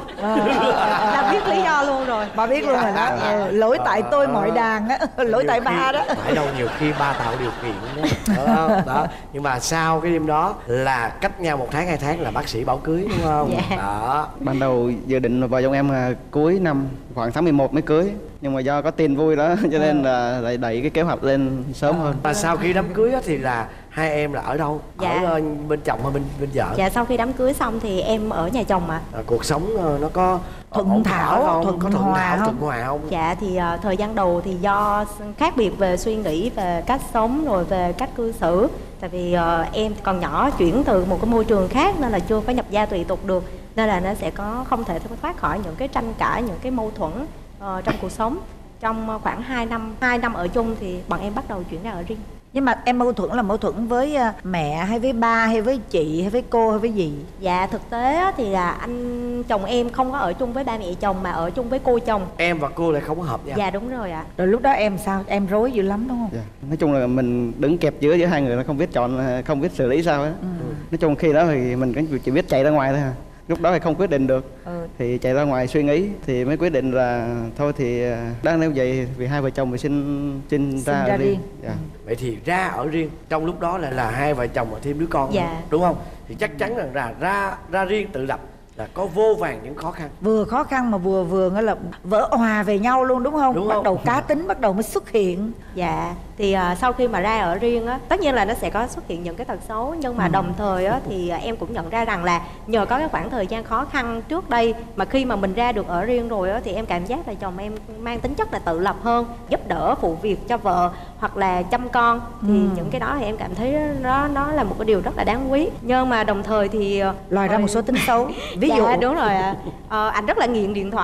Là biết lý do luôn rồi. Ba biết luôn rồi đó. Ừ, lỗi tại tôi mọi đàn á, lỗi Nhiều tại khi- ba đó. Phải đâu, nhiều khi ba tạo điều kiện đó. Đó, đó. Nhưng mà sau cái đêm đó là cách nhau một tháng hai tháng là bác sĩ bảo cưới đúng không? Dạ. Đó. Ban đầu dự định là vợ chồng em là cuối năm khoảng tháng mười một mới cưới, nhưng mà do có tin vui đó cho nên là lại đẩy cái kế hoạch lên sớm hơn. Và sau khi đám cưới á thì là hai em là ở đâu? Dạ. Ở ờ, bên chồng hay bên bên vợ? Dạ sau khi đám cưới xong thì em ở nhà chồng ạ. À, cuộc sống ờ, nó có Thuận ổn thảo, thỏa không? thuận có thuận hòa thảo, không? thuận hòa không? Dạ thì uh, thời gian đầu thì do khác biệt về suy nghĩ, về cách sống rồi về cách cư xử. Tại vì uh, em còn nhỏ, chuyển từ một cái môi trường khác nên là chưa có nhập gia tùy tục được, nên là nó sẽ có không thể thoát khỏi những cái tranh cãi, những cái mâu thuẫn uh, trong cuộc sống. Trong uh, khoảng hai năm hai năm ở chung thì bọn em bắt đầu chuyển ra ở riêng. Nhưng mà em mâu thuẫn là mâu thuẫn với à, mẹ hay với ba hay với chị hay với cô hay với gì? Dạ thực tế á, thì là anh chồng em không có ở chung với ba mẹ chồng mà ở chung với cô chồng. Em và cô lại không có hợp nhau. Dạ đúng rồi ạ. Rồi lúc đó em sao? Em rối dữ lắm đúng không? Dạ. Nói chung là mình đứng kẹp giữa giữa hai người, nó không biết chọn, không biết xử lý sao á. Nói chung khi đó thì mình cũng chỉ biết chạy ra ngoài thôi à. Lúc đó thì không quyết định được, Ừ. thì chạy ra ngoài suy nghĩ thì mới quyết định là thôi thì đang nếu vậy vì hai vợ chồng mình xin xin Xin ra, ra riêng. riêng. Dạ. Vậy thì ra ở riêng, trong lúc đó là là hai vợ chồng và thêm đứa con nữa, Dạ. đúng không? Thì chắc chắn rằng là ra ra riêng tự lập là có vô vàn những khó khăn. Vừa khó khăn mà vừa vừa nghĩa là vỡ òa về nhau luôn đúng không? Đúng Bắt không? đầu cá tính bắt đầu mới xuất hiện. Dạ thì uh, sau khi mà ra ở riêng á, tất nhiên là nó sẽ có xuất hiện những cái tật xấu, nhưng mà Ừ. đồng thời á thì uh, em cũng nhận ra rằng là nhờ có cái khoảng thời gian khó khăn trước đây mà khi mà mình ra được ở riêng rồi á thì em cảm giác là chồng em mang tính chất là tự lập hơn, giúp đỡ phụ việc cho vợ hoặc là chăm con. Thì Ừ. những cái đó thì em cảm thấy nó nó là một cái điều rất là đáng quý, nhưng mà đồng thời thì uh, Lòi ra hồi- một số tính xấu. Ví dạ, dụ đúng rồi ạ. Ờ, anh rất là nghiện điện thoại,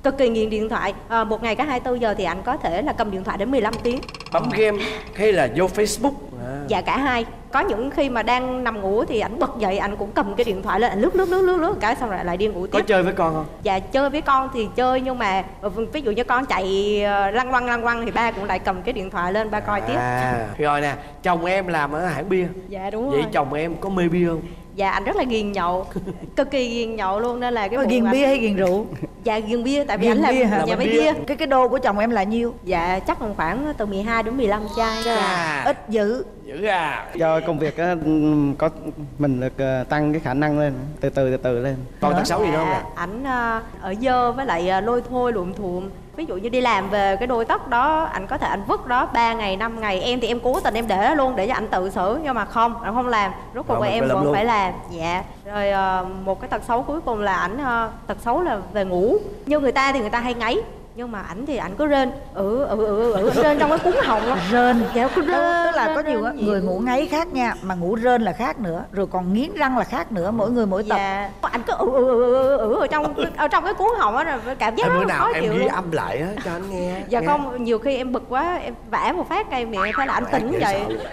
cực kỳ nghiện điện thoại. À, một ngày cả hai mươi tư giờ thì anh có thể là cầm điện thoại đến mười lăm tiếng. Bấm game hay là vô Facebook? À. Dạ cả hai. Có những khi mà đang nằm ngủ thì ảnh bật dậy anh cũng cầm cái điện thoại lên, anh lướt lướt lướt lướt lướt cái xong rồi lại đi ngủ tiếp. Có chơi với con không? Dạ chơi với con thì chơi, nhưng mà ví dụ như con chạy lăn quăng lăn quăng thì ba cũng lại cầm cái điện thoại lên ba coi tiếp. À rồi nè, chồng em làm ở hãng bia. Dạ đúng vậy rồi. chồng em có mê bia không? Dạ anh rất là ghiền nhậu, cực kỳ ghiền nhậu luôn, nên là cái ghiền anh... bia hay ghiền rượu? Dạ ghiền bia, tại vì ghiền anh làm bia hả? nhà máy bia. Cái cái đô của chồng em là nhiêu? Dạ chắc còn khoảng từ mười hai đến mười lăm chai. Dạ. Ít dữ. Dữ à. Do công việc á, có mình được ờ, tăng cái khả năng lên, từ từ từ từ lên. Còn tật xấu gì nữa không nè? Ảnh ờ, ở dơ với lại ờ, lôi thôi luộm thuộm. Ví dụ như đi làm về cái đôi tất đó anh có thể anh vứt đó ba ngày năm ngày, em thì em cố tình em để đó luôn để cho anh tự xử, nhưng mà không, anh không làm, rốt cuộc Rồi, em phải làm vẫn luôn. phải làm. Dạ rồi ờ, một cái tật xấu cuối cùng là ảnh ờ, tật xấu là về ngủ. Như người ta thì người ta hay ngáy, nhưng mà ảnh thì ảnh cứ rên ừ ừ ừ ừ rên trong cái cuốn họng đó. Rên. Dạ cứ rên. Tức là có rên, nhiều rên người nhiều. ngủ ngáy khác nha, mà ngủ rên là khác nữa, rồi còn nghiến răng là khác nữa, mỗi người mỗi tập. Dạ anh cứ ừ ừ ừ ừ ừ ở trong ở trong cái cuốn họng đó, rồi cảm giác Em nó bữa nào khó em chịu ghi luôn. âm lại á cho anh nghe. Dạ nghe. không, nhiều khi em bực quá em vả một phát cây miệng thế là anh tỉnh Dễ vậy. sợ luôn.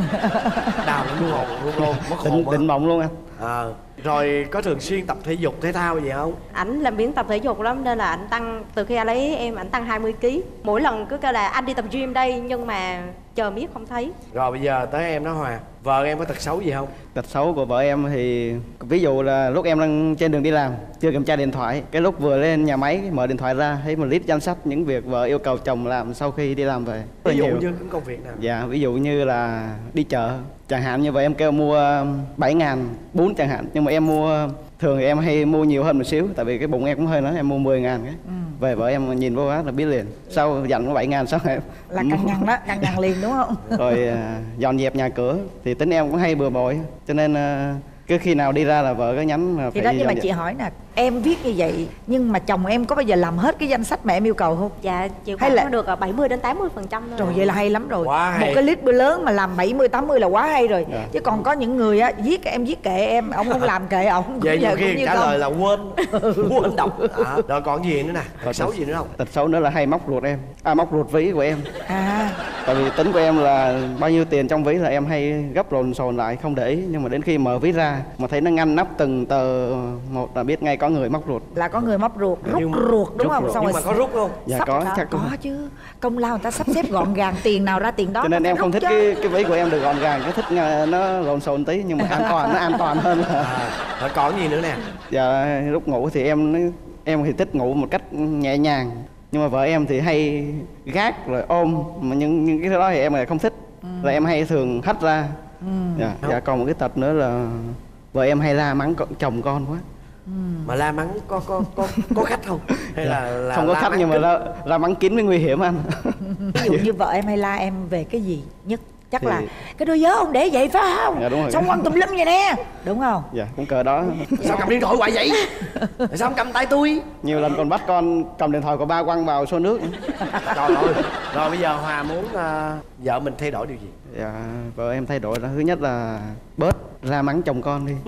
Đau luôn hồn luôn luôn, mất hồn Định, á. định mộng luôn anh. Ờ. Rồi có thường xuyên tập thể dục thể thao gì không? Ảnh làm biến tập thể dục lắm nên là ảnh tăng, từ khi anh lấy em ảnh tăng hai mươi ký. Mỗi lần cứ kêu là anh đi tập gym đây, nhưng mà chờ miết không thấy. Rồi bây giờ tới em đó Hòa, vợ em có tật xấu gì không? Tật xấu của vợ em thì ví dụ là lúc em đang trên đường đi làm chưa kiểm tra điện thoại, cái lúc vừa lên nhà máy mở điện thoại ra thấy một list danh sách những việc vợ yêu cầu chồng làm sau khi đi làm về. Rất Ví dụ nhiều. như những công việc nào? Dạ ví dụ như là đi chợ, chẳng hạn như vậy em kêu mua bảy ngàn bún chẳng hạn, nhưng mà em mua thường thì em hay mua nhiều hơn một xíu, tại vì cái bụng em cũng hơi lớn, em mua mười ngàn cái. Ừ. Về vợ em nhìn vô quá là biết liền, sau dành có bảy ngàn sau em Là cằn nhằn đó, cằn nhằn liền đúng không? rồi à, dọn dẹp nhà cửa thì tính em cũng hay bừa bộn, cho nên à, cứ khi nào đi ra là vợ có nhắn là Thì phải đó, đi nhưng mà dọn chị dẹp. hỏi nè, em viết như vậy nhưng mà chồng em có bao giờ làm hết cái danh sách mà em yêu cầu không? Dạ chịu Hay khoảng là- là... được bảy mươi đến tám mươi phần trăm thôi. Rồi vậy là hay lắm rồi. Quá Một hay. cái list bữa lớn mà làm bảy mươi tám mươi là quá hay rồi. Dạ. Chứ còn có những người á, viết em viết kệ em, ông không làm kệ ông. Vậy nhiều giờ cũng khi như trả không. lời là quên. Quên đọc. À, rồi còn gì nữa nè? Tật xấu gì nữa không? Tật xấu nữa là hay móc ruột em, à móc ruột ví của em. À, Tại vì tính của em là bao nhiêu tiền trong ví là em hay gấp lồn xồn lại không để ý, nhưng mà đến khi mở ví ra mà thấy nó ngăn nắp từng tờ một là biết ngay có người móc ruột. là có người móc ruột, rút Nhưng- ruột đúng rút không? ruột. Xong Nhưng rồi mà có rút không? Dạ sắp- có, đó, chắc có cũng- chứ. Công lao người ta sắp xếp gọn gàng, tiền nào ra tiền đó. Cho nên người ta em không rút thích chứ. cái cái ví của em được gọn gàng, cái thích ờ, nó lộn xộn tí, nhưng mà an toàn, nó an toàn hơn là À, rồi còn gì nữa nè? dạ lúc ngủ thì em em thì thích ngủ một cách nhẹ nhàng, nhưng mà vợ em thì hay gác rồi ôm, mà những những cái đó thì em lại không thích. Là em hay thường hất ra. Dạ, dạ còn một cái tật nữa là vợ em hay la mắng con, chồng con quá. Mà la mắng có có có có khách không? Hay là, là Không có la khách mắng nhưng mà kính? la, la mắng kín mới nguy hiểm anh. Ví dụ như vợ em hay la em về cái gì nhất? Chắc Thì- là cái đôi giớ ông để vậy phải không? Dạ, đúng rồi. Xong quăng tùm lum vậy nè, đúng không? Dạ cũng cỡ đó. Sao cầm điện thoại hoài vậy? Tại sao không cầm tay tôi? Nhiều lần còn bắt con cầm điện thoại của ba quăng vào xô nước. Trời ơi. Rồi bây giờ Hòa muốn uh, vợ mình thay đổi điều gì? Dạ vợ em thay đổi là thứ nhất là bớt la mắng chồng con đi.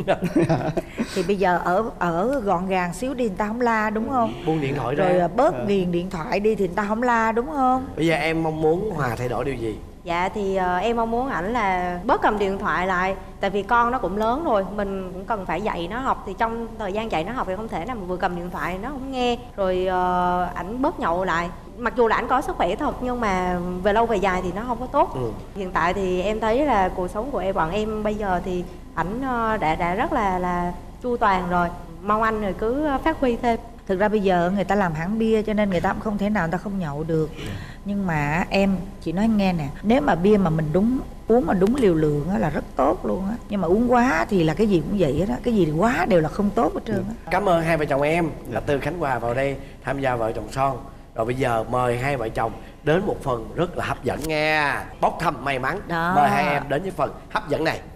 Thì bây giờ ở ở gọn gàng xíu đi, người ta không la đúng không? Buông điện thoại ra. Rồi à, bớt ghiền điện thoại đi thì người ta không la đúng không? Bây giờ em mong muốn Hòa thay đổi điều gì? Dạ thì ờ, em mong muốn ảnh là bớt cầm điện thoại lại. Tại vì con nó cũng lớn rồi, mình cũng cần phải dạy nó học. Thì trong thời gian dạy nó học thì không thể nào mà vừa cầm điện thoại nó không nghe. Rồi ờ, ảnh bớt nhậu lại. Mặc dù là ảnh có sức khỏe thật, nhưng mà về lâu về dài thì nó không có tốt. Ừ. Hiện tại thì em thấy là cuộc sống của em, bọn em bây giờ thì ảnh ờ, đã đã rất là là chu toàn rồi. Mong anh rồi cứ phát huy thêm. Thực ra bây giờ người ta làm hãng bia cho nên người ta cũng không thể nào người ta không nhậu được. Nhưng mà em, chị nói nghe nè, nếu mà bia mà mình đúng uống mà đúng liều lượng á là rất tốt luôn á. Nhưng mà uống quá thì là cái gì cũng vậy hết á, cái gì quá đều là không tốt hết trơn á. Cảm ơn hai vợ chồng em là từ Khánh Hòa vào đây tham gia vợ chồng son. Rồi bây giờ mời hai vợ chồng đến một phần rất là hấp dẫn nha. Bốc thăm may mắn. Đó. Mời hai em đến với phần hấp dẫn này.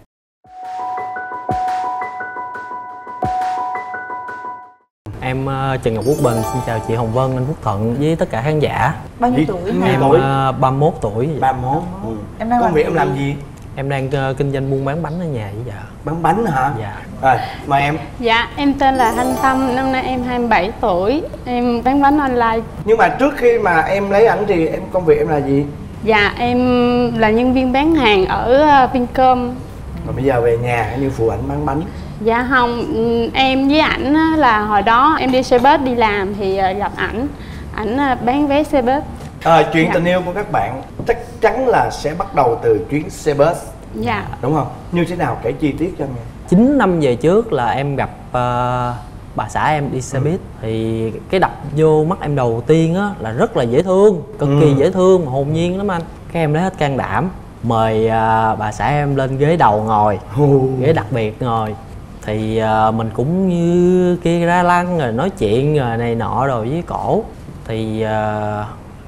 Em uh, Trần Ngọc Quốc Bình xin chào chị Hồng Vân, anh Phúc Thuận với tất cả khán giả. Bao nhiêu tuổi hả? Em tuổi? uh, ba mươi mốt tuổi. ba mươi mốt. Ừ. Em đang Công làm việc gì? em làm gì? Em đang uh, kinh doanh buôn bán bánh ở nhà với vợ. Bán bánh hả? Dạ. Rồi, mời em. Dạ, em tên là Thanh Tâm, năm nay em hai mươi bảy tuổi. Em bán bánh online. Nhưng mà trước khi mà em lấy ảnh thì em công việc em là gì? Dạ, em là nhân viên bán hàng ở Vincom. Còn bây giờ về nhà như phụ ảnh bán bánh. Dạ không, em với ảnh là hồi đó em đi xe bus đi làm thì gặp ảnh. Ảnh bán vé xe bus. À, chuyện Dạ. tình yêu của các bạn chắc chắn là sẽ bắt đầu từ chuyến xe bus. Dạ. Đúng không? Như thế nào, kể chi tiết cho nghe. Chín năm về trước là em gặp uh, bà xã em đi xe buýt. Thì cái đập vô mắt em đầu tiên á là rất là dễ thương, cực Ừ. kỳ dễ thương mà hồn nhiên lắm anh. Cái em lấy hết can đảm mời uh, bà xã em lên ghế đầu ngồi, ghế đặc biệt ngồi. Thì uh, mình cũng như kia ra lăng rồi nói chuyện rồi này nọ rồi với cổ. Thì uh...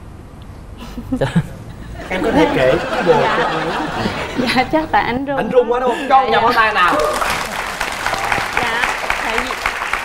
Em có thể kể cái đồ cho anh ấy. Dạ, chắc tại anh run. Anh run quá đúng không? Cho nhà ngón tay nào. Dạ, tại vì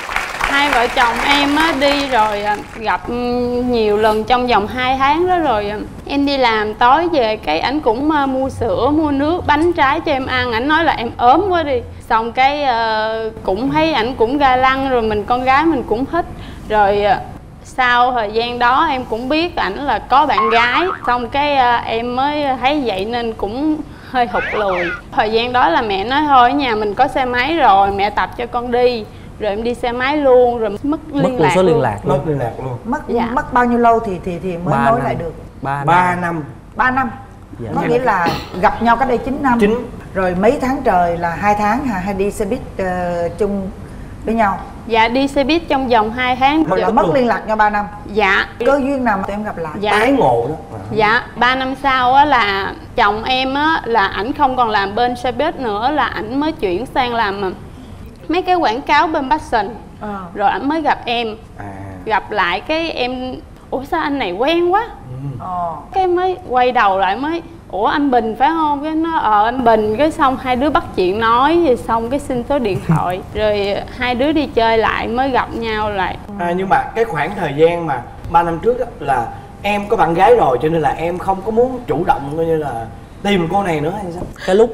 hai vợ chồng em á đi rồi gặp nhiều lần trong vòng hai tháng đó rồi. Em đi làm tối về cái ảnh cũng mua sữa, mua nước, bánh trái cho em ăn. Ảnh nói là em ốm quá đi. Xong cái uh, cũng thấy ảnh cũng ga lăng rồi, mình con gái mình cũng thích. Rồi uh, sau thời gian đó em cũng biết ảnh là có bạn gái. Xong cái uh, em mới thấy vậy nên cũng hơi hụt lùi. Thời gian đó là mẹ nói thôi, ở nhà mình có xe máy rồi, mẹ tập cho con đi. Rồi em đi xe máy luôn, rồi mất liên mất lạc số luôn. liên lạc Mất liên lạc luôn. Mất Dạ. mất bao nhiêu lâu thì thì thì mới Ba nối năm. lại được? Ba Ba năm. năm. Ba năm. Dạ. Có nghĩa là gặp nhau cách đây chín năm. Chín. Rồi mấy tháng trời là hai tháng hả? Hay đi xe buýt uh, chung với nhau? Dạ, đi xe buýt trong vòng hai tháng. Hoặc là mất liên lạc nhau ba năm? Dạ. Cơ duyên nào mà tụi em gặp lại? Dạ. Tái ngộ đó. Dạ, ba năm sau á là chồng em á là ảnh không còn làm bên xe buýt nữa, là ảnh mới chuyển sang làm mấy cái quảng cáo bên Passion. À. Rồi ảnh mới gặp em. À. Gặp lại cái em, ủa sao anh này quen quá. Ờ. Cái mới quay đầu lại mới, ủa anh Bình phải không? Cái nó ờ anh Bình. Cái xong hai đứa bắt chuyện nói, rồi xong cái xin số điện thoại. Rồi hai đứa đi chơi lại mới gặp nhau lại. À, nhưng mà cái khoảng thời gian mà ba năm trước đó, là em có bạn gái rồi cho nên là em không có muốn chủ động coi như là tìm cô này nữa hay sao? Cái lúc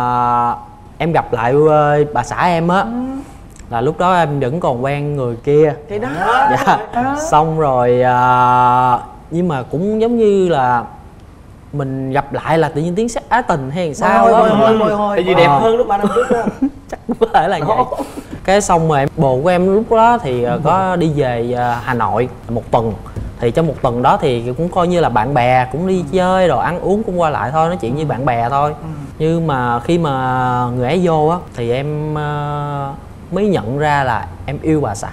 mà em gặp lại bà xã em á, là lúc đó em vẫn còn quen người kia. Thì đó. Dạ. Đó. Xong rồi à, nhưng mà cũng giống như là mình gặp lại là tự nhiên tiếng sắc á tình hay sao Bồi á. hồi, bồi hồi, bồi Tại vì đẹp hơn lúc ba năm trước đó. Chắc có thể là vậy. Cái xong rồi em bồ của em lúc đó thì uh, có đi về uh, Hà Nội một tuần. Thì trong một tuần đó thì cũng coi như là bạn bè, cũng đi chơi rồi ăn uống cũng qua lại thôi, nói chuyện như bạn bè thôi. Nhưng mà khi mà người ấy vô á thì em uh, mới nhận ra là em yêu bà xã.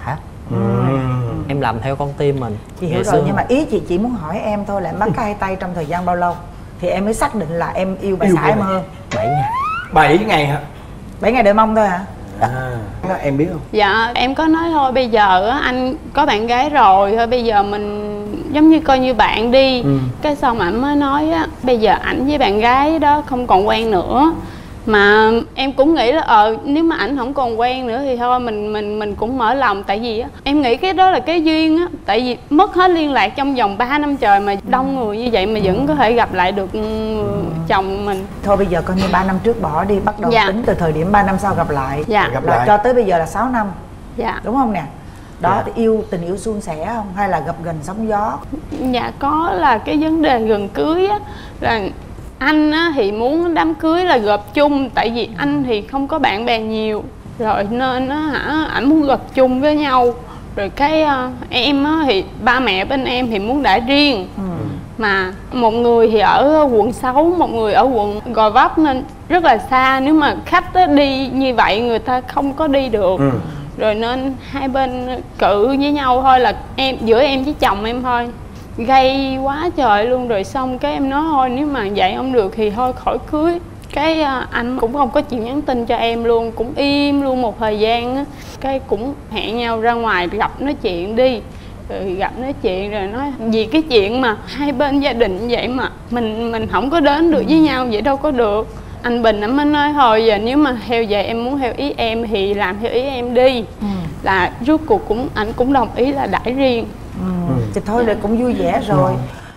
Em làm theo con tim mình. Chị hiểu Ngày rồi, xưa nhưng mà ý chị chỉ muốn hỏi em thôi là em bắt hai tay trong thời gian bao lâu thì em mới xác định là em yêu bà Yêu xã cô em này. hơn? bảy ngày. Bảy ngày hả? Bảy ngày đợi mong thôi hả? À. Em biết không? Dạ, em có nói thôi bây giờ á, anh có bạn gái rồi, thôi bây giờ mình giống như coi như bạn đi. Ừ. Cái xong ảnh mới nói á, bây giờ ảnh với bạn gái đó không còn quen nữa. Mà em cũng nghĩ là ờ nếu mà ảnh không còn quen nữa thì thôi mình mình mình cũng mở lòng. Tại vì á em nghĩ cái đó là cái duyên á. Tại vì mất hết liên lạc trong vòng ba năm trời mà đông người như vậy mà vẫn có thể gặp lại được chồng mình. Thôi bây giờ coi như ba năm trước bỏ đi, bắt đầu Dạ. tính từ thời điểm ba năm sau gặp lại. Dạ. Gặp Là lại. cho tới bây giờ là sáu năm. Dạ. Đúng không nè? Đó, Dạ. thì yêu tình yêu suôn sẻ không? Hay là gặp gần sóng gió? Dạ có là cái vấn đề gần cưới á, là anh á, thì muốn đám cưới là gộp chung. Tại vì anh thì không có bạn bè nhiều. Rồi nên á hả, ảnh muốn gộp chung với nhau. Rồi cái uh, em á, thì ba mẹ bên em thì muốn đãi riêng. Ừ. Mà một người thì ở quận sáu, một người ở quận Gò Vấp nên rất là xa. Nếu mà khách á, đi như vậy người ta không có đi được. Ừ. Rồi nên hai bên cự với nhau thôi, là em giữa em với chồng em thôi. Gây quá trời luôn. Rồi xong cái em nói thôi nếu mà vậy không được thì thôi khỏi cưới. Cái uh, anh cũng không có chịu nhắn tin cho em luôn, cũng im luôn một thời gian á. Cái cũng hẹn nhau ra ngoài gặp nói chuyện đi. Rồi gặp nói chuyện rồi nói vì cái chuyện mà hai bên gia đình vậy mà mình mình không có đến được với nhau vậy đâu có được. Anh Bình anh mới nói thôi giờ nếu mà theo vậy em muốn theo ý em thì làm theo ý em đi. Ừ. Là rốt cuộc cũng anh cũng đồng ý là đãi riêng. Ừ. Thì thôi là cũng vui vẻ rồi.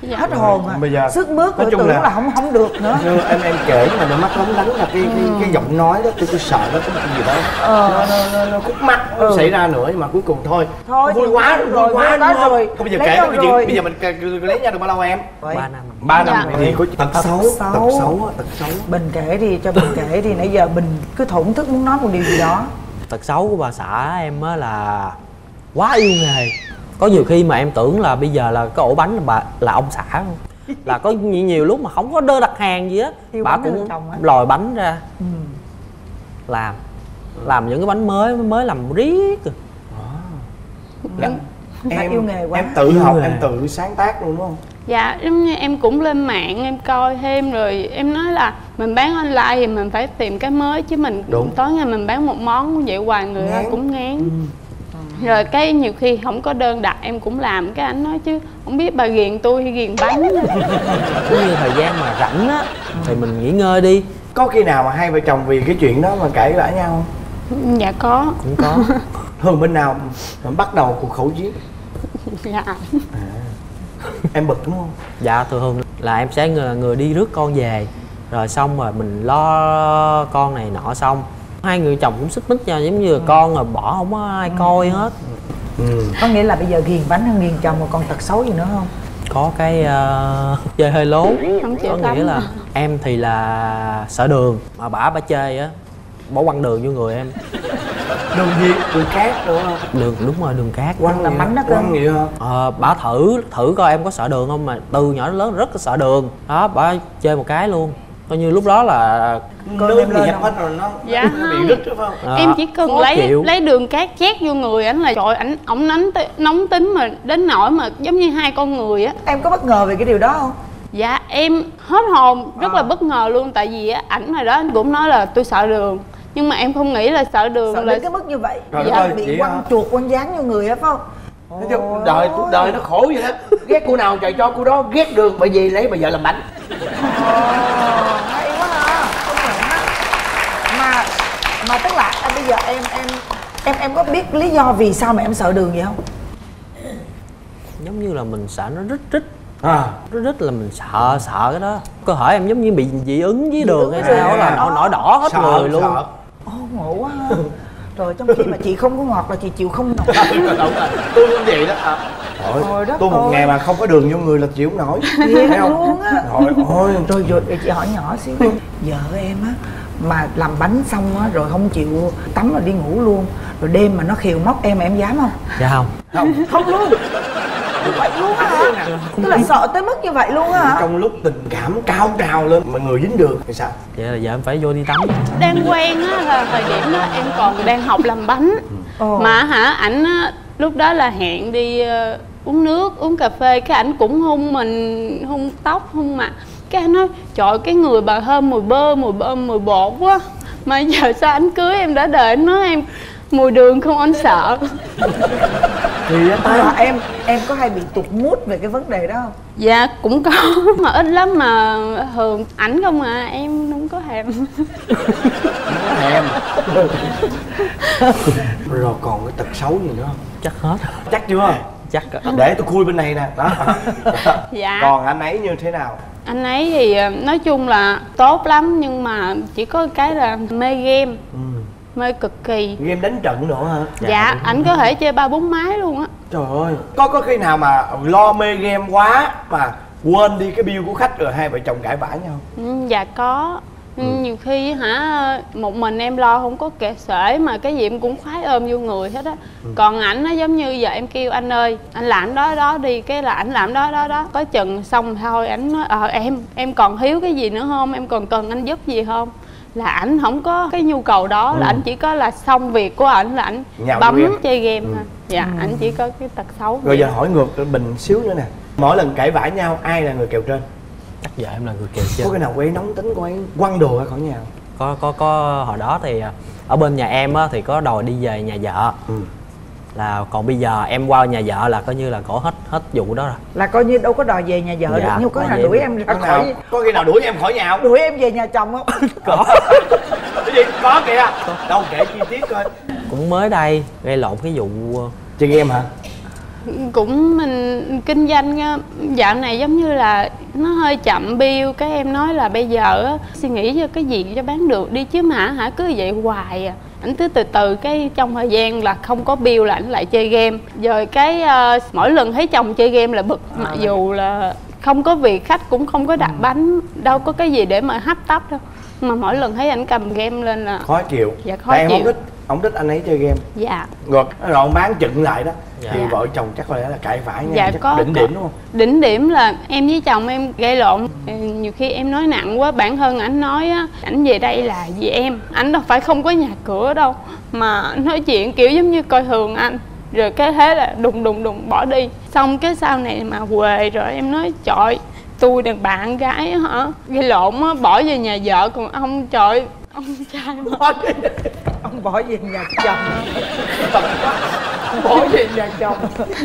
Dạ. Hết hồn à. Bây giờ sức mướt nói rồi chung tưởng là- là không không được nữa. Như em em kể mà đôi mắt lóng lánh là cái cái, cái giọng nói đó tôi tôi sợ nó có cái gì đó Ờ. nó, nó, nó, nó khúc mắc nó Ừ. xảy ra nữa, nhưng mà cuối cùng thôi Thôi vui thì quá vui vui rồi, quá vui đúng quá không? rồi. Không, bây giờ Lấy kể nhau cái chuyện rồi. bây giờ mình c- c- lấy nhau được bao lâu em? Vậy. ba năm ba năm Dạ. thì có tật Tật xấu xấu. tật xấu á, tật xấu Bình kể đi, cho Bình kể đi, nãy giờ Bình cứ thổn thức muốn nói một điều gì đó. Tật xấu của bà xã em á là quá yêu nghề. Có nhiều khi mà em tưởng là bây giờ là cái ổ bánh là bà là ông xã luôn. Là có nhiều, nhiều lúc mà không có đơn đặt hàng gì á, Yêu bà bánh cũng hơn chồng á. lòi bánh ra Ừ. làm làm những cái bánh mới mới làm riết rồi. em Phải yêu nghề quá. em tự Yêu học nghề. em tự sáng tác luôn đúng không? Dạ, giống như em cũng lên mạng em coi thêm rồi em nói là mình bán online thì mình phải tìm cái mới chứ mình Đúng. tối ngày mình bán một món vậy hoài người ta Ngán. cũng ngán. Rồi cái nhiều khi không có đơn đặt em cũng làm, cái anh nói chứ không biết bà ghiền tôi hay ghiền bánh. Cũng như thời gian mà rảnh á thì mình nghỉ ngơi đi. Có khi nào mà hai vợ chồng vì cái chuyện đó mà cãi vã nhau không? Dạ có. Cũng có. Thường bên nào mà bắt đầu cuộc khẩu chiến? Dạ. Em bực đúng không? Dạ thường là em sẽ người, người đi rước con về, rồi xong rồi mình lo con này nọ xong hai người chồng cũng xích mích nhau, giống như là con rồi bỏ không có ai coi hết. Ừ. Có nghĩa là bây giờ ghiền bánh hơn ghiền chồng, mà còn tật xấu gì nữa không? Có cái uh, chơi hơi lố. Không chịu Có tắm. nghĩa là em thì là sợ đường, mà bả bả chơi á bỏ quăng đường vô người em. Đường gì? Đường cát đúng không? Đường đúng rồi, đường cát. Quăng làm gì? bánh đó cơ. Quăng gì hả? Ờ, bả thử thử coi em có sợ đường không, mà từ nhỏ đến lớn rất là sợ đường đó, bả chơi một cái luôn, coi như lúc đó là Nước em thì lên dập không? hết rồi nó, Dạ nó bị không. rít đúng không? ờ, Em chỉ cần khó lấy chịu. lấy đường cát chét vô người ảnh là trời, ảnh ổng nóng tí- nóng tính mà đến nỗi mà giống như hai con người á. Em có bất ngờ về cái điều đó không? Dạ em hết hồn, rất À. là bất ngờ luôn, tại vì á ảnh hồi đó anh cũng nói là tôi sợ đường, nhưng mà em không nghĩ là sợ đường Sợ là đến cái mức như vậy. Trời Dạ, đất ơi, bị vậy quăng hả? chuột quăng dán vô người á phải không? Nói chung đời cuộc đời nó khổ vậy đó. Ghét cô nào trời cho cô đó, ghét đường bởi vì lấy bà vợ làm bánh. Ồ, hay quá ha. Công nhận á. Mà mà tức là à, bây giờ em em em em có biết lý do vì sao mà em sợ đường vậy không? Giống như là mình sợ nó rít rít À. rít rít là mình sợ sợ cái đó. Cơ thể em giống như bị dị ứng với đường ứng hay với sao đường. là nổi nổi đỏ hết Sợ, người luôn. sợ. Ồ, ngộ quá ha. Rồi trong khi mà chị không có ngọt là chị chịu không nổi. Đúng rồi, tôi cũng vậy đó. À. Trời Thôi, đất tôi một ơi. ngày mà không có đường vô người là chịu không nổi. Thiệt Thấy không? luôn á. Trời ơi. Rồi rồi để chị hỏi nhỏ xíu. Vợ em á mà làm bánh xong á rồi không chịu tắm rồi đi ngủ luôn. Rồi đêm mà nó khều móc em em dám không? Dạ không. Không. Không luôn. Như vậy luôn á hả? Tức là sợ tới mức như vậy luôn á hả? Trong lúc tình cảm cao trào lên mà người dính đường thì sao? Vậy là giờ em phải vô đi tắm. đang quen á là thời điểm đó em còn đang học làm bánh. Ồ. Mà hả ảnh á, lúc đó là hẹn đi ờ, uống nước uống cà phê, cái ảnh cũng hung mình, hung tóc hung mặt, cái anh nói trời cái người bà thơm mùi bơ mùi bơ mùi bột quá, mà giờ sao anh cưới em đã đời anh nói em mùi đường không, anh sợ. Thì á, À, em em có hay bị tụt mút về cái vấn đề đó không? Dạ cũng có mà ít lắm, mà thường ảnh không à, em không có thèm. thèm. Rồi còn cái tật xấu gì nữa không? Chắc hết. Chắc chưa? Chắc Để tôi khui bên này nè. Đó. Dạ. Còn anh ấy như thế nào? Anh ấy thì ờ, nói chung là tốt lắm, nhưng mà chỉ có cái là mê game, Ừ. mê cực kỳ. Game đánh trận nữa hả? Dạ, ảnh có thể chơi ba bốn máy luôn á. Trời ơi. Có có khi nào mà lo mê game quá mà quên đi cái bill của khách rồi hai vợ chồng cãi vã nhau? Ừ, dạ có. Ừ. Nhiều khi hả một mình em lo không có kệ sể mà cái gì em cũng khoái ôm vô người hết á. Ừ. Còn ảnh nó giống như giờ em kêu anh ơi anh làm đó đó đi, cái là ảnh làm đó đó đó, có chừng xong thôi ảnh nói ờ em em còn thiếu cái gì nữa không, em còn cần anh giúp gì không, là ảnh không có cái nhu cầu đó. Ừ. Là ảnh chỉ có là xong việc của ảnh là ảnh Nhào bấm game. chơi game Ừ. thôi. Dạ, Ừ. ảnh chỉ có cái tật xấu Rồi vậy. giờ hỏi ngược Bình xíu nữa nè. Mỗi lần cãi vã nhau ai là người kèo trên? chắc giờ em là người kèo trên. Có cái nào cô ấy nóng tính cô ấy quăng đồ ra khỏi nhà không? có có có hồi đó thì ở bên nhà em á thì có đòi đi về nhà vợ. Ừ. Là còn bây giờ em qua nhà vợ là coi như là cổ hết hết vụ đó rồi. Là coi như đâu có đòi về nhà vợ Dạ, được, nhưng có có nào về đuổi được. em ra Có nào, khỏi, có khi nào đuổi em khỏi nhà không? đuổi em về nhà chồng không? Có. Cái gì? Có kìa. Đâu kể chi tiết coi. Cũng mới đây gây lộn cái vụ Chơi game hả? cũng mình kinh doanh á, dạo này giống như là nó hơi chậm bill. Cái em nói là bây giờ á, suy nghĩ cho cái gì cho bán được đi chứ mà hả cứ vậy hoài à. Ảnh cứ từ từ cái trong thời gian là không có bill là ảnh lại chơi game. Rồi cái uh, mỗi lần thấy chồng chơi game là bực, mặc dù là không có việc, khách cũng không có đặt ừ. bánh, đâu có cái gì để mà hấp tấp đâu, mà mỗi lần thấy anh cầm game lên là khó chịu. Dạ khó Tại chịu. em không thích, không thích anh ấy chơi game. Dạ. Rồi rồi ông bán chừng lại đó. Dạ. Thì vợ chồng chắc có lẽ là cãi vã nha. Dạ Chắc có. đỉnh có. điểm đúng không? Đỉnh điểm là em với chồng em gây lộn. Nhiều khi em nói nặng quá, bản thân ảnh nói á, ảnh về đây là vì em, ảnh đâu phải không có nhà cửa đâu, mà nói chuyện kiểu giống như coi thường anh. Rồi cái thế là đùng đùng đùng bỏ đi. Xong cái sau này mà quề rồi em nói trời, tôi đàn bạn gái hả gây lộn á, bỏ về nhà vợ, còn ông trời ông trai mà ông bỏ về nhà chồng. Ông bỏ về nhà chồng.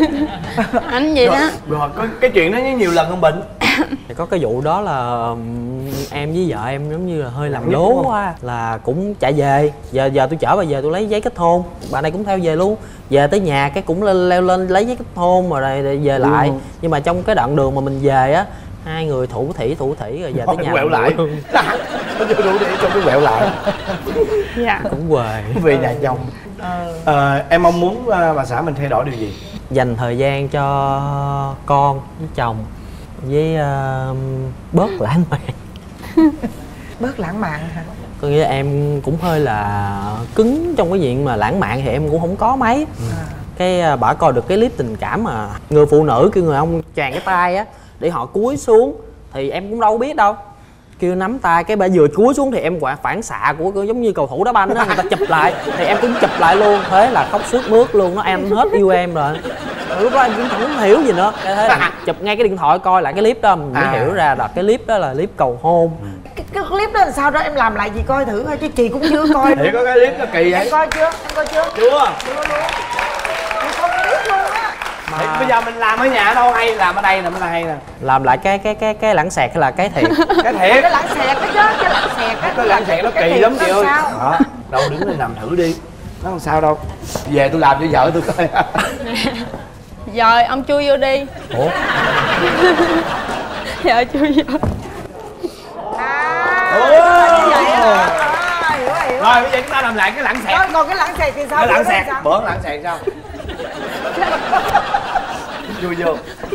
Anh vậy đó. Rồi có cái chuyện đó nhiều lần không Bình? Thì có cái vụ đó là em với vợ em giống như là hơi làm lố quá, là cũng chạy về. Giờ giờ tôi chở bà về tôi lấy giấy kết hôn, bà này cũng theo về luôn. Về tới nhà cái cũng lên leo lên lấy giấy kết hôn rồi, rồi về lại. Ừ. Nhưng mà trong cái đoạn đường mà mình về á, hai người thủ thỉ thủ thỉ rồi về tới nhà quẹo lại. Thủ thỉ trong cái quẹo lại. Dạ. Cũng quề. Về nhà chồng. Ờ, em mong muốn bà xã mình thay đổi điều gì? Dành thời gian cho con với chồng, với uh, bớt lãng mạn. Bớt lãng mạn hả? Có nghĩa là em cũng hơi là cứng trong cái chuyện mà lãng mạn thì em cũng không có mấy. À. Cái uh, bả coi được cái clip tình cảm mà người phụ nữ kêu người ông tràn cái tay á để họ cúi xuống, thì em cũng đâu biết đâu, kêu nắm tay cái bà vừa cúi xuống thì em quả phản xạ của, của giống như cầu thủ đá banh á, người ta chụp lại thì em cũng chụp lại luôn, thế là khóc sướt mướt luôn, nó em hết yêu em rồi. Rồi lúc đó em cũng không hiểu gì nữa, cái thế là chụp ngay cái điện thoại coi lại cái clip đó mình mới à. hiểu ra là cái clip đó là clip cầu hôn. Cái, cái clip đó làm sao đó em làm lại chị coi thử thôi chứ chị cũng chưa coi. Thì có cái clip nó kỳ vậy. Em coi chưa? Em coi chưa? Chưa. Chưa luôn. Em không biết luôn á. Mà... Thì bây giờ mình làm ở nhà đâu hay, làm ở đây là mới là hay nè. Làm lại cái cái cái cái lãng xẹt hay là cái thiệt? Cái thiệt. Cái lãng xẹt cái chứ, cái lãng xẹt á. Cái lãng xẹt nó kỳ lắm chị ơi. Đó, đâu đứng lên làm thử đi. Nó không sao đâu. Về tôi làm cho vợ tôi coi. Rồi ông chui vô đi. Ủa? Dạ chui vô. À, như vậy hả? Rồi bây giờ chúng ta làm lại cái lãng xẹt. Rồi còn cái lãng xẹt thì sao? Cái lãng xẹt, bữa lãng xẹt sao? Vui vô.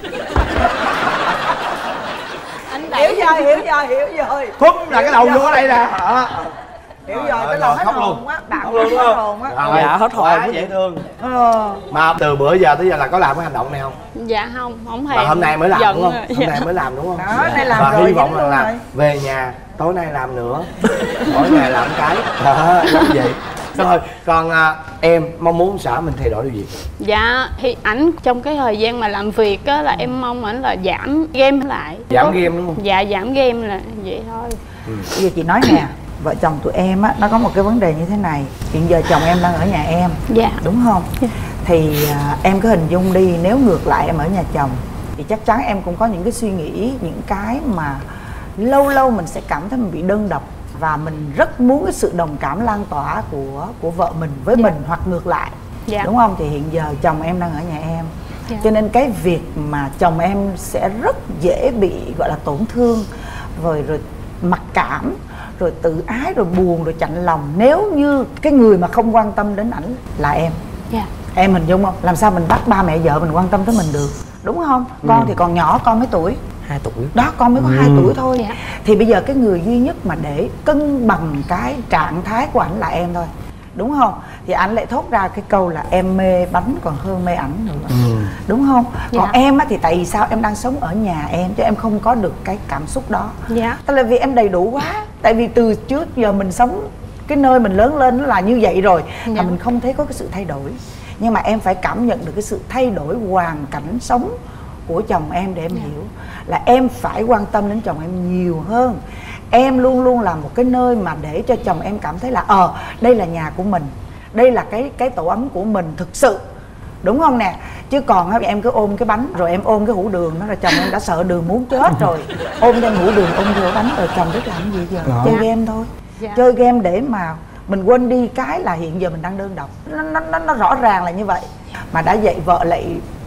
Anh hiểu rồi, hiểu rồi, hiểu rồi. Phúc là cái đầu vô ở đây nè. Hiểu rồi, cái lòng hết hồn quá, bạn luôn hết hồn á. Dạ hết hồn, quá dễ thương. Mà từ bữa giờ tới giờ là có làm cái hành động này không? Dạ không, không hề. Mà hôm nay mới làm Giận đúng không? rồi. Hôm nay mới làm đúng không? Đó, nay làm và rồi. hy vọng rằng là, là về nhà tối nay làm nữa. Mỗi ngày làm cái. Đó, giống vậy. Rồi, còn à, em mong muốn xã mình thay đổi điều gì? Dạ, thì ảnh trong cái thời gian mà làm việc á là em mong ảnh là giảm game lại. Giảm game đúng không? Dạ, giảm game là vậy thôi. Ừ. Bây giờ chị nói nè, vợ chồng tụi em á, nó có một cái vấn đề như thế này. Hiện giờ chồng em đang ở nhà em. Dạ. Đúng không? Dạ. Thì à, em cứ hình dung đi, nếu ngược lại em ở nhà chồng thì chắc chắn em cũng có những cái suy nghĩ, những cái mà lâu lâu mình sẽ cảm thấy mình bị đơn độc. Và mình rất muốn cái sự đồng cảm lan tỏa của của vợ mình với dạ. mình hoặc ngược lại. Dạ. Đúng không? Thì hiện giờ chồng em đang ở nhà em. Dạ. Cho nên cái việc mà chồng em sẽ rất dễ bị gọi là tổn thương, rồi rồi mặc cảm, rồi tự ái, rồi buồn, rồi chạnh lòng nếu như cái người mà không quan tâm đến ảnh là em. Dạ. Em hình dung không? Làm sao mình bắt ba mẹ vợ mình quan tâm tới mình được, đúng không? Con ừ. thì còn nhỏ, con mấy tuổi? Hai tuổi. Đó, con mới có ừ. hai tuổi thôi. Dạ. Thì bây giờ cái người duy nhất mà để cân bằng cái trạng thái của ảnh là em thôi, đúng không? Thì ảnh lại thốt ra cái câu là em mê bánh còn hơn mê ảnh nữa. Ừ. Đúng không? Dạ. Còn em á thì tại vì sao em đang sống ở nhà em chứ em không có được cái cảm xúc đó. Dạ. Tức là vì em đầy đủ quá. Tại vì từ trước giờ mình sống cái nơi mình lớn lên nó là như vậy rồi. Dạ. Mà mình không thấy có cái sự thay đổi. Nhưng mà em phải cảm nhận được cái sự thay đổi hoàn cảnh sống của chồng em để em dạ. hiểu là em phải quan tâm đến chồng em nhiều hơn. Em luôn luôn là một cái nơi mà để cho chồng em cảm thấy là ờ đây là nhà của mình, đây là cái cái tổ ấm của mình thực sự, đúng không nè? Chứ còn em cứ ôm cái bánh rồi em ôm cái hũ đường đó, rồi chồng em đã sợ đường muốn chết rồi, ôm thêm hũ đường ôm vô bánh rồi chồng biết làm gì giờ? Đó. Chơi game thôi. Dạ. Chơi game để mà mình quên đi cái là hiện giờ mình đang đơn độc. Nó, nó, nó rõ ràng là như vậy. Mà đã vậy vợ lại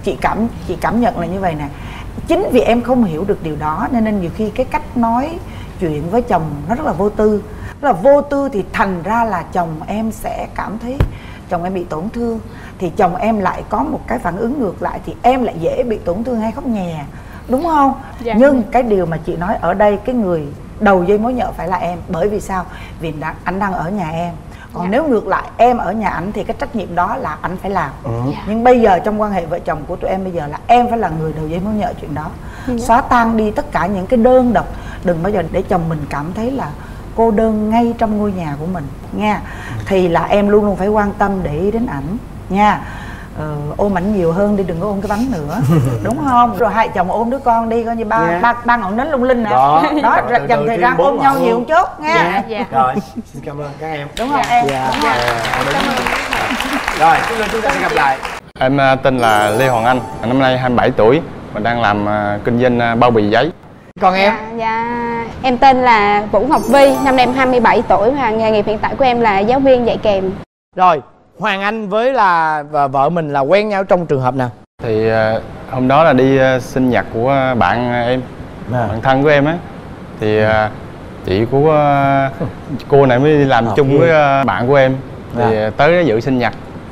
chị cảm chị cảm nhận là như vậy nè. Chính vì em không hiểu được điều đó nên nên nhiều khi cái cách nói chuyện với chồng nó rất là vô tư. Rất là vô tư thì thành ra là chồng em sẽ cảm thấy chồng em bị tổn thương, thì chồng em lại có một cái phản ứng ngược lại, thì em lại dễ bị tổn thương hay khóc nhè, đúng không? Dạ. Nhưng cái điều mà chị nói ở đây, cái người đầu dây mối nhợ phải là em. Bởi vì sao? Vì anh đang ở nhà em. Còn dạ. nếu ngược lại em ở nhà ảnh thì cái trách nhiệm đó là anh phải làm. ừ. dạ. Nhưng bây giờ trong quan hệ vợ chồng của tụi em bây giờ là em phải là người đầu dây mối nhợ chuyện đó. dạ. Xóa tan đi tất cả những cái đơn độc. Đừng bao giờ để chồng mình cảm thấy là cô đơn ngay trong ngôi nhà của mình nha. Thì là em luôn luôn phải quan tâm để ý đến ảnh nha. Ờ, ôm ảnh nhiều hơn đi, đừng có ôm cái bánh nữa, đúng không? Rồi hai chồng ôm đứa con đi, coi như ba yeah. ba ba ngọn nến lung linh nè. Đó, đó dành thời gian ôm nhau nhiều một chút nha. Yeah. Yeah. Rồi, xin cảm ơn các em. Đúng không yeah. em? Yeah. Đúng không? Yeah. Đúng không? Rồi, chúng ta chúng ta sẽ gặp lại. Em tên là Lê Hoàng Anh, năm nay hai mươi bảy tuổi và đang làm kinh doanh bao bì giấy. Còn em? Dạ, dạ em tên là Vũ Ngọc Vi, năm nay em hai mươi bảy tuổi và nghề nghiệp hiện tại của em là giáo viên dạy kèm. Rồi, Hoàng Anh với là và vợ mình là quen nhau trong trường hợp nào? Thì uh, hôm đó là đi uh, sinh nhật của bạn em, à. bạn thân của em á. Thì uh, chị của uh, cô này mới đi làm à, chung okay. với uh, bạn của em. Thì à. uh, tới dự sinh nhật.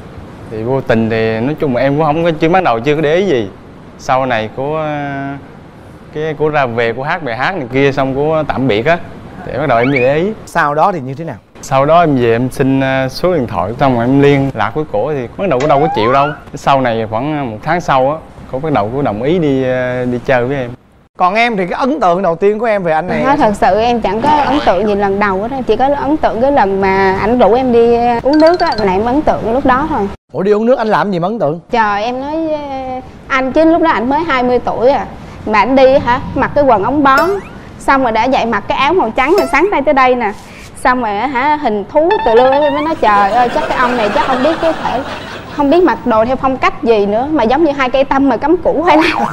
Thì vô tình thì nói chung là em cũng không có, chưa bắt đầu chưa có để ý gì. Sau này cô uh, cái cô ra về cô hát bài hát này kia xong cô tạm biệt á, để bắt đầu em để ý. Sau đó thì như thế nào? Sau đó em về em xin số điện thoại xong rồi em liên lạc với cổ thì bắt đầu cô đâu có chịu đâu. Sau này khoảng một tháng sau á, cô bắt đầu cô đồng ý đi đi chơi với em. Còn em thì cái ấn tượng đầu tiên của em về anh này? Nói thật sự em chẳng có ấn tượng gì lần đầu đó, chỉ có ấn tượng cái lần mà ảnh rủ em đi uống nước á là em ấn tượng lúc đó thôi. Ủa đi uống nước anh làm gì mà ấn tượng? Trời em nói anh chứ lúc đó ảnh mới hai mươi tuổi à, mà ảnh đi hả mặc cái quần ống bón xong rồi đã dậy mặc cái áo màu trắng rồi sáng tay tới đây nè, xong rồi hả hình thú từ lưa em mới nói trời ơi chắc cái ông này chắc không biết cái thể không biết mặc đồ theo phong cách gì nữa mà giống như hai cây tăm mà cắm củ hay là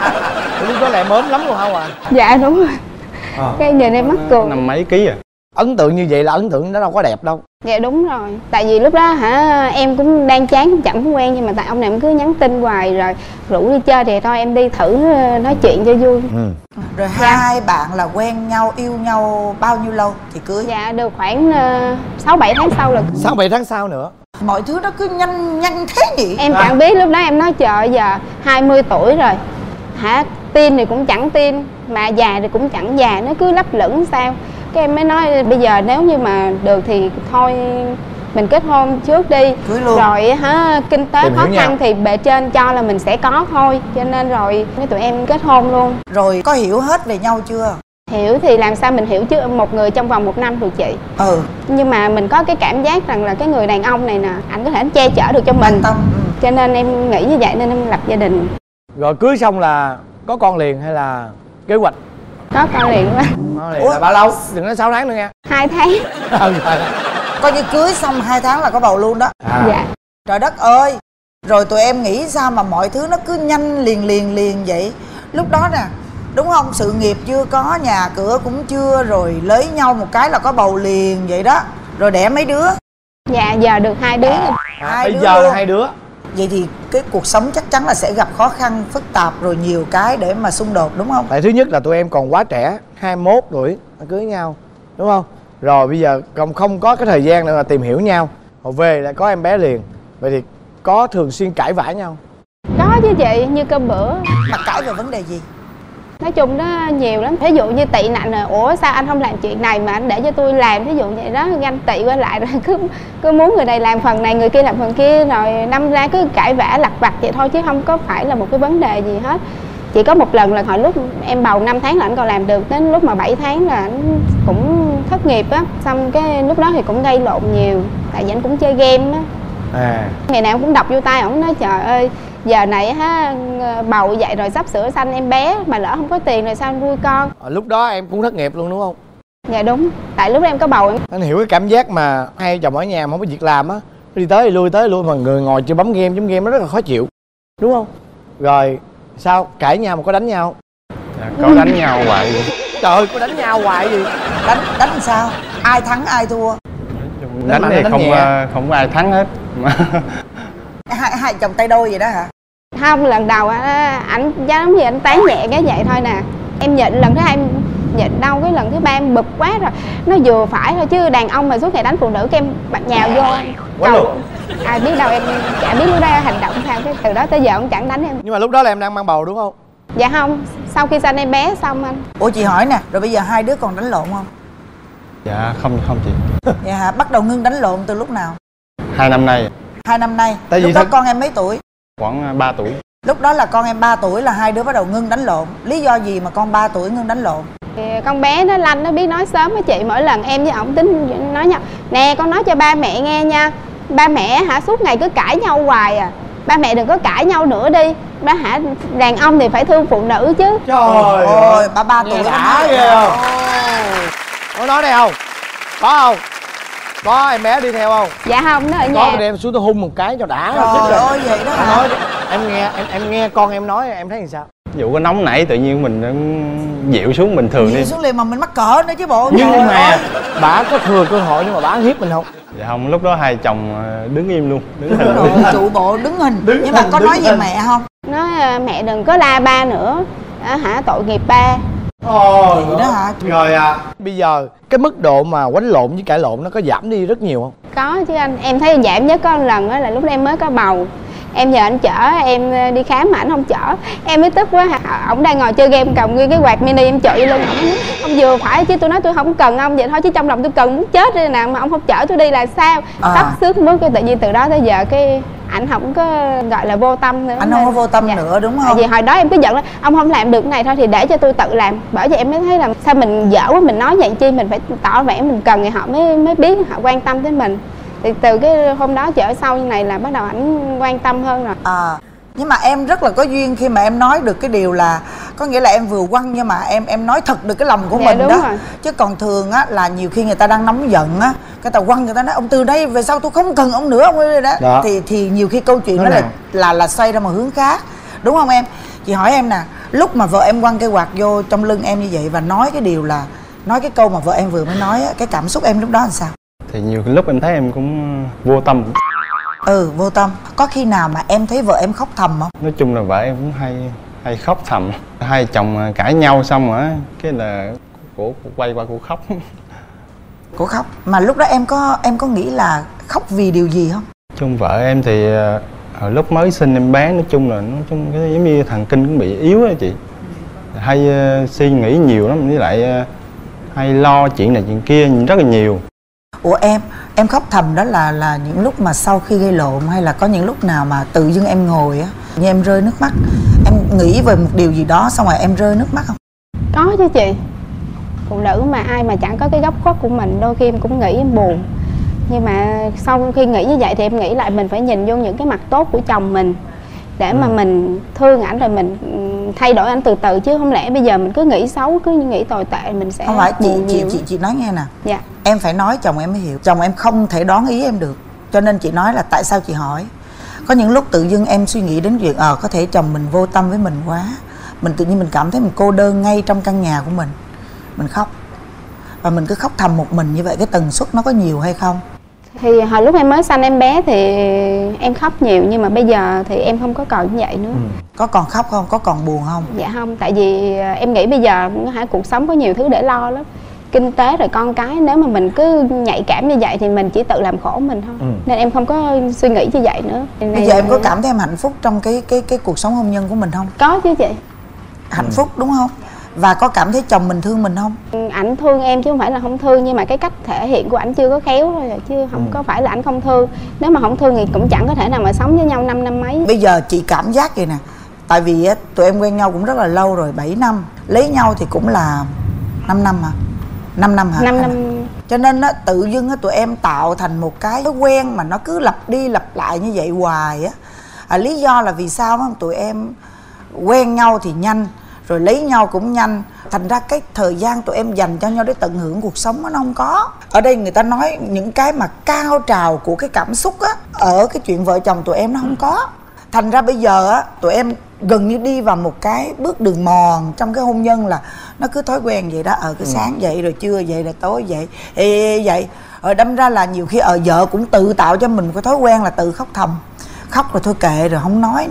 lúc đó lại mớm lắm luôn hả Hoàng? Dạ đúng rồi. À. Cái nhìn em mắc cười. Năm mấy ký à? Ấn tượng như vậy là ấn tượng nó đâu có đẹp đâu. Dạ đúng rồi, tại vì lúc đó hả em cũng đang chán cũng chẳng có quen, nhưng mà tại ông này em cứ nhắn tin hoài rồi rủ đi chơi thì thôi em đi thử nói chuyện cho vui. ừ. Rồi dạ. hai bạn là quen nhau yêu nhau bao nhiêu lâu thì cưới? Dạ được khoảng sáu bảy tháng sau là sáu bảy tháng sau nữa. Mọi thứ nó cứ nhanh nhanh thế nhỉ? Em à. chẳng biết lúc đó em nói trời giờ hai mươi tuổi rồi hả, tin thì cũng chẳng tin mà già thì cũng chẳng già, nó cứ lấp lửng sao. Cái em mới nói bây giờ nếu như mà được thì thôi mình kết hôn trước đi. Cưới luôn. Rồi hả kinh tế Tìm khó khăn nhau. Thì bề trên cho là mình sẽ có thôi. Cho nên rồi với tụi em kết hôn luôn. Rồi có hiểu hết về nhau chưa? Hiểu thì làm sao mình hiểu chứ một người trong vòng một năm rồi chị. Ừ. Nhưng mà mình có cái cảm giác rằng là cái người đàn ông này nè, anh có thể che chở được cho mình. Tâm. Cho nên em nghĩ như vậy nên em lập gia đình. Rồi cưới xong là có con liền hay là kế hoạch? Có con liền quá. Con liền là bao lâu? Đừng nói sáu tháng nữa nha. Hai tháng. Ừ, coi như cưới xong hai tháng là có bầu luôn đó. À. Dạ. Trời đất ơi. Rồi tụi em nghĩ sao mà mọi thứ nó cứ nhanh liền liền liền vậy? Lúc đó nè, đúng không? Sự nghiệp chưa có, nhà cửa cũng chưa, rồi lấy nhau một cái là có bầu liền vậy đó. Rồi đẻ mấy đứa? Dạ giờ được hai đứa. À, hai bây đứa giờ luôn. hai đứa. Vậy thì cái cuộc sống chắc chắn là sẽ gặp khó khăn, phức tạp rồi nhiều cái để mà xung đột đúng không? Tại thứ nhất là tụi em còn quá trẻ, hai mươi mốt tuổi cưới nhau, đúng không? Rồi bây giờ còn không có cái thời gian nữa là tìm hiểu nhau. Hồi về lại có em bé liền. Vậy thì có thường xuyên cãi vã nhau? Có chứ chị, như cơm bữa. Mà cãi về vấn đề gì? Nói chung đó nhiều lắm. Ví dụ như tị nạnh là ủa sao anh không làm chuyện này mà anh để cho tôi làm, ví dụ vậy đó, ganh tị qua lại rồi cứ cứ muốn người này làm phần này người kia làm phần kia, rồi đâm ra cứ cãi vã lặt vặt vậy thôi chứ không có phải là một cái vấn đề gì hết. Chỉ có một lần là hồi lúc em bầu năm tháng là anh còn làm được, đến lúc mà bảy tháng là anh cũng thất nghiệp á, xong cái lúc đó thì cũng gây lộn nhiều tại vì anh cũng chơi game á. À. Ngày nào cũng đọc vô tay ổng nói trời ơi giờ này ha bầu vậy rồi sắp sửa sanh em bé mà lỡ không có tiền rồi sao anh nuôi con. À, lúc đó em cũng thất nghiệp luôn đúng không? Dạ đúng, tại lúc đó em có bầu em. Anh hiểu cái cảm giác mà hai chồng ở nhà mà không có việc làm á, đi tới thì lui tới thì lui mà người ngồi chưa bấm game chấm game nó rất là khó chịu, đúng không? Rồi sao cãi nhau mà có đánh nhau? Dạ, có đánh nhau hoài vậy. Trời ơi có đánh nhau hoài gì? Đánh đánh làm sao? Ai thắng ai thua? Đánh thì không không có ai thắng hết. hai hai chồng tay đôi vậy đó hả? Không, lần đầu á, ảnh giống như anh tán nhẹ cái vậy thôi nè. Em nhịn lần thứ hai em nhịn đâu, cái lần thứ ba em bực quá rồi. Nó vừa phải thôi chứ đàn ông mà suốt ngày đánh phụ nữ cái em bật nhào vô cầu. Ai biết đâu, em chả biết lúc đó hành động sao, cái từ đó tới giờ ông chẳng đánh em. Nhưng mà lúc đó là em đang mang bầu đúng không? Dạ không, sau khi sanh em bé xong anh. Ủa chị hỏi nè, rồi bây giờ hai đứa còn đánh lộn không? Dạ không không chị. Dạ hả? Bắt đầu ngưng đánh lộn từ lúc nào? Hai năm nay. Hai năm nay. Tại vì lúc đó thật... con em mấy tuổi? Khoảng ba tuổi. Lúc đó là con em ba tuổi là hai đứa bắt đầu ngưng đánh lộn. Lý do gì mà con ba tuổi ngưng đánh lộn? Thì con bé nó lanh, nó biết nói sớm với chị. Mỗi lần em với ổng tính nói nhau, nè con nói cho ba mẹ nghe nha, ba mẹ hả suốt ngày cứ cãi nhau hoài à, ba mẹ đừng có cãi nhau nữa đi. Ba hả, đàn ông thì phải thương phụ nữ chứ. Trời ơi, ba ba tuổi đã ghê không? Có nói đây không? Có không? Có em bé đi theo không? Dạ không, nó ở có nhà. đem xuống tôi hung một cái cho đã. Trời ơi vậy đó hả? Nói, em nghe em em nghe con em nói em thấy làm sao? Ví dụ có nóng nảy tự nhiên mình dịu xuống bình thường đi. Dịu xuống liền mà mình mắc cỡ nữa chứ bộ. Nhưng mà bả có thừa cơ hội nhưng mà bả hiếp mình không? Dạ không, lúc đó hai chồng đứng im luôn, đứng hình luôn. Trụ bộ đứng hình. Đứng nhưng mà có nói về mẹ không? Nói mẹ đừng có la ba nữa, hả tội nghiệp ba. Ồ, vậy đó hả? Rồi à, bây giờ cái mức độ mà quánh lộn với cãi lộn nó có giảm đi rất nhiều không? Có chứ anh, em thấy giảm nhất có một lần đó là lúc em mới có bầu. Em nhờ anh chở em đi khám mà anh không chở, em mới tức quá. Ổng đang ngồi chơi game cầm nguyên cái quạt mini em chọi lên ổng. Ông vừa phải chứ tôi nói tôi không cần ông vậy thôi, chứ trong lòng tôi cần muốn chết đây nè, mà ông không chở tôi đi là sao? À. Tóc xước mướt cái tự nhiên từ đó tới giờ cái ảnh không có gọi là vô tâm nữa. Anh không có vô tâm dạ. nữa đúng không? Tại vì hồi đó em cứ giận là ông không làm được cái này thôi thì để cho tôi tự làm. Bởi vậy em mới thấy là sao mình dở quá, mình nói vậy chi mình phải tỏ vẻ mình cần thì họ mới mới biết, họ quan tâm tới mình. Thì từ cái hôm đó trở sau như này là bắt đầu ảnh quan tâm hơn rồi. À, nhưng mà em rất là có duyên khi mà em nói được cái điều là có nghĩa là em vừa quăng nhưng mà em em nói thật được cái lòng của dạ, mình đó rồi. Chứ còn thường á là nhiều khi người ta đang nóng giận á, cái ta quăng người ta nói ông từ đây về sau tôi không cần ông nữa ông ơi đó, đó. thì thì nhiều khi câu chuyện đó, đó là là là xoay ra một hướng khác, đúng không em? Chị hỏi em nè, lúc mà vợ em quăng cây quạt vô trong lưng em như vậy và nói cái điều là nói cái câu mà vợ em vừa mới nói á, cái cảm xúc em lúc đó làm sao? Thì nhiều lúc em thấy em cũng vô tâm. Ừ, vô tâm. Có khi nào mà em thấy vợ em khóc thầm không? Nói chung là vợ em cũng hay hay khóc thầm. Hai chồng cãi nhau xong rồi cái là cổ quay qua cổ khóc. Cổ khóc. Mà lúc đó em có em có nghĩ là khóc vì điều gì không? Chung vợ em thì hồi lúc mới sinh em bé nói chung là nói chung cái giống như thần kinh cũng bị yếu á chị. Hay uh, suy nghĩ nhiều lắm, với lại uh, hay lo chuyện này chuyện kia rất là nhiều. Ủa em, em khóc thầm đó là là những lúc mà sau khi gây lộn hay là có những lúc nào mà tự dưng em ngồi á, như em rơi nước mắt, em nghĩ về một điều gì đó xong rồi em rơi nước mắt không? Có chứ chị. Phụ nữ mà ai mà chẳng có cái góc khuất của mình, đôi khi em cũng nghĩ em buồn. Nhưng mà sau khi nghĩ như vậy thì em nghĩ lại mình phải nhìn vô những cái mặt tốt của chồng mình để mà ừ. mình thương ảnh rồi mình thay đổi ảnh từ từ, chứ không lẽ bây giờ mình cứ nghĩ xấu, cứ nghĩ tồi tệ mình sẽ không phải chị buồn chị nhiều. chị chị nói nghe nè. Dạ. Em phải nói chồng em mới hiểu. Chồng em không thể đoán ý em được, cho nên chị nói là tại sao chị hỏi. Có những lúc tự dưng em suy nghĩ đến việc ờ à, có thể chồng mình vô tâm với mình quá, mình tự nhiên mình cảm thấy mình cô đơn ngay trong căn nhà của mình, mình khóc và mình cứ khóc thầm một mình như vậy. Cái tần suất nó có nhiều hay không? Thì hồi lúc em mới sanh em bé thì em khóc nhiều, nhưng mà bây giờ thì em không có còn như vậy nữa. Ừ. Có còn khóc không? Có còn buồn không? Dạ không, tại vì em nghĩ bây giờ hả, cuộc sống có nhiều thứ để lo lắm. Kinh tế rồi con cái, nếu mà mình cứ nhạy cảm như vậy thì mình chỉ tự làm khổ mình thôi. Ừ. Nên em không có suy nghĩ như vậy nữa. Bây giờ em có cảm thấy em hạnh phúc trong cái cái cái cuộc sống hôn nhân của mình không? Có chứ chị. Hạnh ừ. phúc đúng không? Và có cảm thấy chồng mình thương mình không? Ảnh thương em chứ không phải là không thương, nhưng mà cái cách thể hiện của ảnh chưa có khéo thôi, chứ không ừ. có phải là ảnh không thương. Nếu mà không thương thì cũng chẳng có thể nào mà sống với nhau năm năm mấy. Bây giờ chị cảm giác vậy nè, tại vì á, tụi em quen nhau cũng rất là lâu rồi, bảy năm. Lấy nhau thì cũng là năm năm hả? năm năm hả? năm năm. Cho nên á, tự dưng á, tụi em tạo thành một cái thói quen mà nó cứ lặp đi lặp lại như vậy hoài á. À, lý do là vì sao á, tụi em quen nhau thì nhanh, rồi lấy nhau cũng nhanh, thành ra cái thời gian tụi em dành cho nhau để tận hưởng cuộc sống nó không có. Ở đây người ta nói những cái mà cao trào của cái cảm xúc á, ở cái chuyện vợ chồng tụi em nó không có. Thành ra bây giờ á, tụi em gần như đi vào một cái bước đường mòn trong cái hôn nhân, là nó cứ thói quen vậy đó. Ở cái ừ. sáng dậy rồi trưa dậy rồi tối dậy ê, vậy rồi đâm ra là nhiều khi ở vợ cũng tự tạo cho mình cái thói quen là tự khóc thầm, khóc rồi thôi kệ rồi không nói nữa.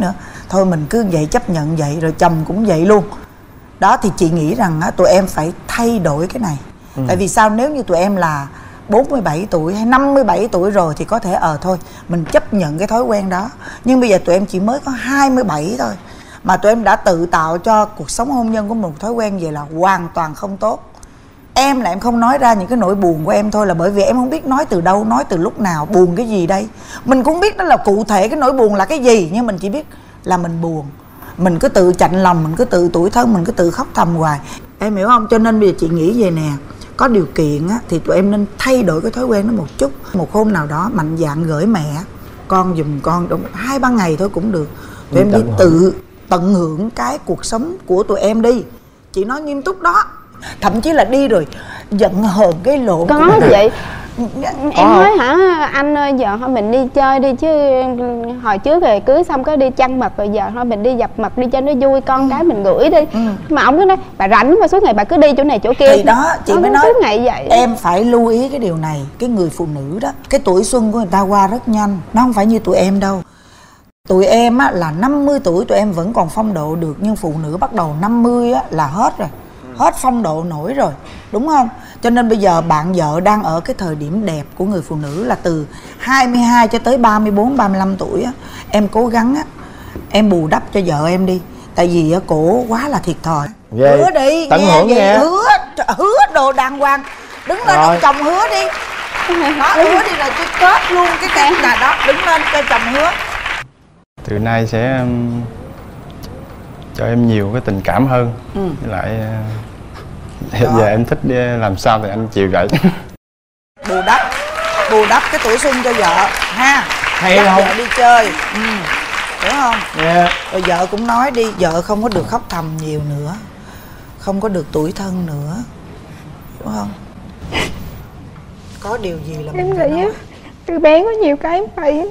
thôi mình cứ vậy chấp nhận vậy, rồi chồng cũng vậy luôn. Đó thì chị nghĩ rằng á, tụi em phải thay đổi cái này. ừ. Tại vì sao, nếu như tụi em là bốn mươi bảy tuổi hay năm mươi bảy tuổi rồi thì có thể ờ thôi mình chấp nhận cái thói quen đó. Nhưng bây giờ tụi em chỉ mới có hai mươi bảy thôi mà tụi em đã tự tạo cho cuộc sống hôn nhân của một thói quen vậy là hoàn toàn không tốt. Em là em không nói ra những cái nỗi buồn của em thôi là bởi vì em không biết nói từ đâu, nói từ lúc nào, buồn cái gì đây. Mình cũng biết đó là cụ thể cái nỗi buồn là cái gì, nhưng mình chỉ biết là mình buồn. Mình cứ tự chạnh lòng, mình cứ tự tủi thân, mình cứ tự khóc thầm hoài. Em hiểu không? Cho nên bây giờ chị nghĩ vậy nè, có điều kiện á, thì tụi em nên thay đổi cái thói quen đó một chút. Một hôm nào đó mạnh dạn gửi mẹ con giùm con đúng hai ba ngày thôi cũng được. Tụi em đi tự tận hưởng cái cuộc sống của tụi em đi. Chị nói nghiêm túc đó. Thậm chí là đi rồi giận hờn cái lộ có vậy. Em nói hả anh ơi, giờ thôi mình đi chơi đi chứ hồi trước rồi cưới xong có đi chăn mật, rồi giờ thôi mình đi dập mật đi cho nó vui, con ừ. cái mình gửi đi. ừ. Mà ông cứ nói bà rảnh mà suốt ngày bà cứ đi chỗ này chỗ kia thì đó chị mới nói suốt ngày vậy. Em phải lưu ý cái điều này. Cái người phụ nữ đó, cái tuổi xuân của người ta qua rất nhanh, nó không phải như tụi em đâu. Tụi em á, là năm mươi tuổi tụi em vẫn còn phong độ được, nhưng phụ nữ bắt đầu năm mươi á, là hết rồi, hết phong độ nổi rồi, đúng không? Cho nên bây giờ bạn vợ đang ở cái thời điểm đẹp của người phụ nữ là từ hai mươi hai cho tới ba mươi bốn, ba mươi lăm tuổi á. Em cố gắng á, em bù đắp cho vợ em đi. Tại vì á, cổ quá là thiệt thòi. Vậy, hứa đi, tận hưởng nghe. Hứa, hứa đồ đàng hoàng. Đứng lên ông chồng hứa đi. Đó, hứa đi là cái kết luôn cái cái là đó, đứng lên cho chồng hứa. Từ nay sẽ um, cho em nhiều cái tình cảm hơn. ừ. Với lại uh, giờ em thích đi làm sao thì anh chịu vậy. Bù đắp, bù đắp cái tuổi xuân cho vợ ha. Hay dắt không? Vợ đi chơi. ừ. Đúng không? Yeah. Rồi vợ cũng nói đi, vợ không có được khóc thầm nhiều nữa, không có được tủi thân nữa, đúng không? Có điều gì là em mình nghĩ từ bé có nhiều cái phải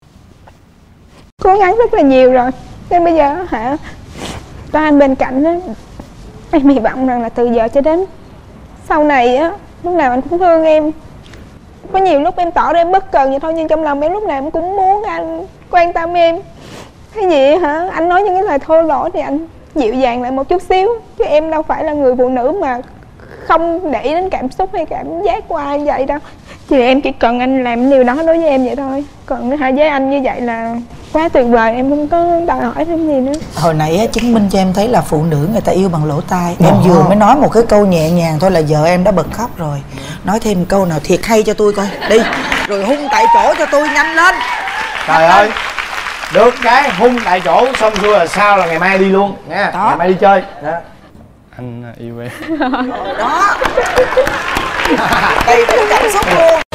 cố gắng rất là nhiều rồi, nên bây giờ hả có anh bên cạnh á, em hy vọng rằng là từ giờ cho đến sau này á, lúc nào anh cũng thương em. Có nhiều lúc em tỏ ra em bất cần vậy thôi, nhưng trong lòng em lúc nào em cũng muốn anh quan tâm em. Cái gì hả anh nói những cái lời thô lỗ thì anh dịu dàng lại một chút xíu, chứ em đâu phải là người phụ nữ mà không để ý đến cảm xúc hay cảm giác của ai vậy đâu. Thì em chỉ cần anh làm điều đó đối với em vậy thôi. Còn hai với anh như vậy là quá tuyệt vời, em không có đòi hỏi thêm gì nữa. Hồi nãy á, chứng minh cho em thấy là phụ nữ người ta yêu bằng lỗ tai. Em vừa mới nói một cái câu nhẹ nhàng thôi là vợ em đã bật khóc rồi. Nói thêm câu nào thiệt hay cho tôi coi đi, rồi hung tại chỗ cho tôi, nhanh lên. Trời nhanh ơi lên. Được cái hung tại chỗ xong rồi là sao là ngày mai đi luôn nha. Ngày mai đi chơi đó. Anh yêu em. Đó đầy đủ cảm xúc luôn.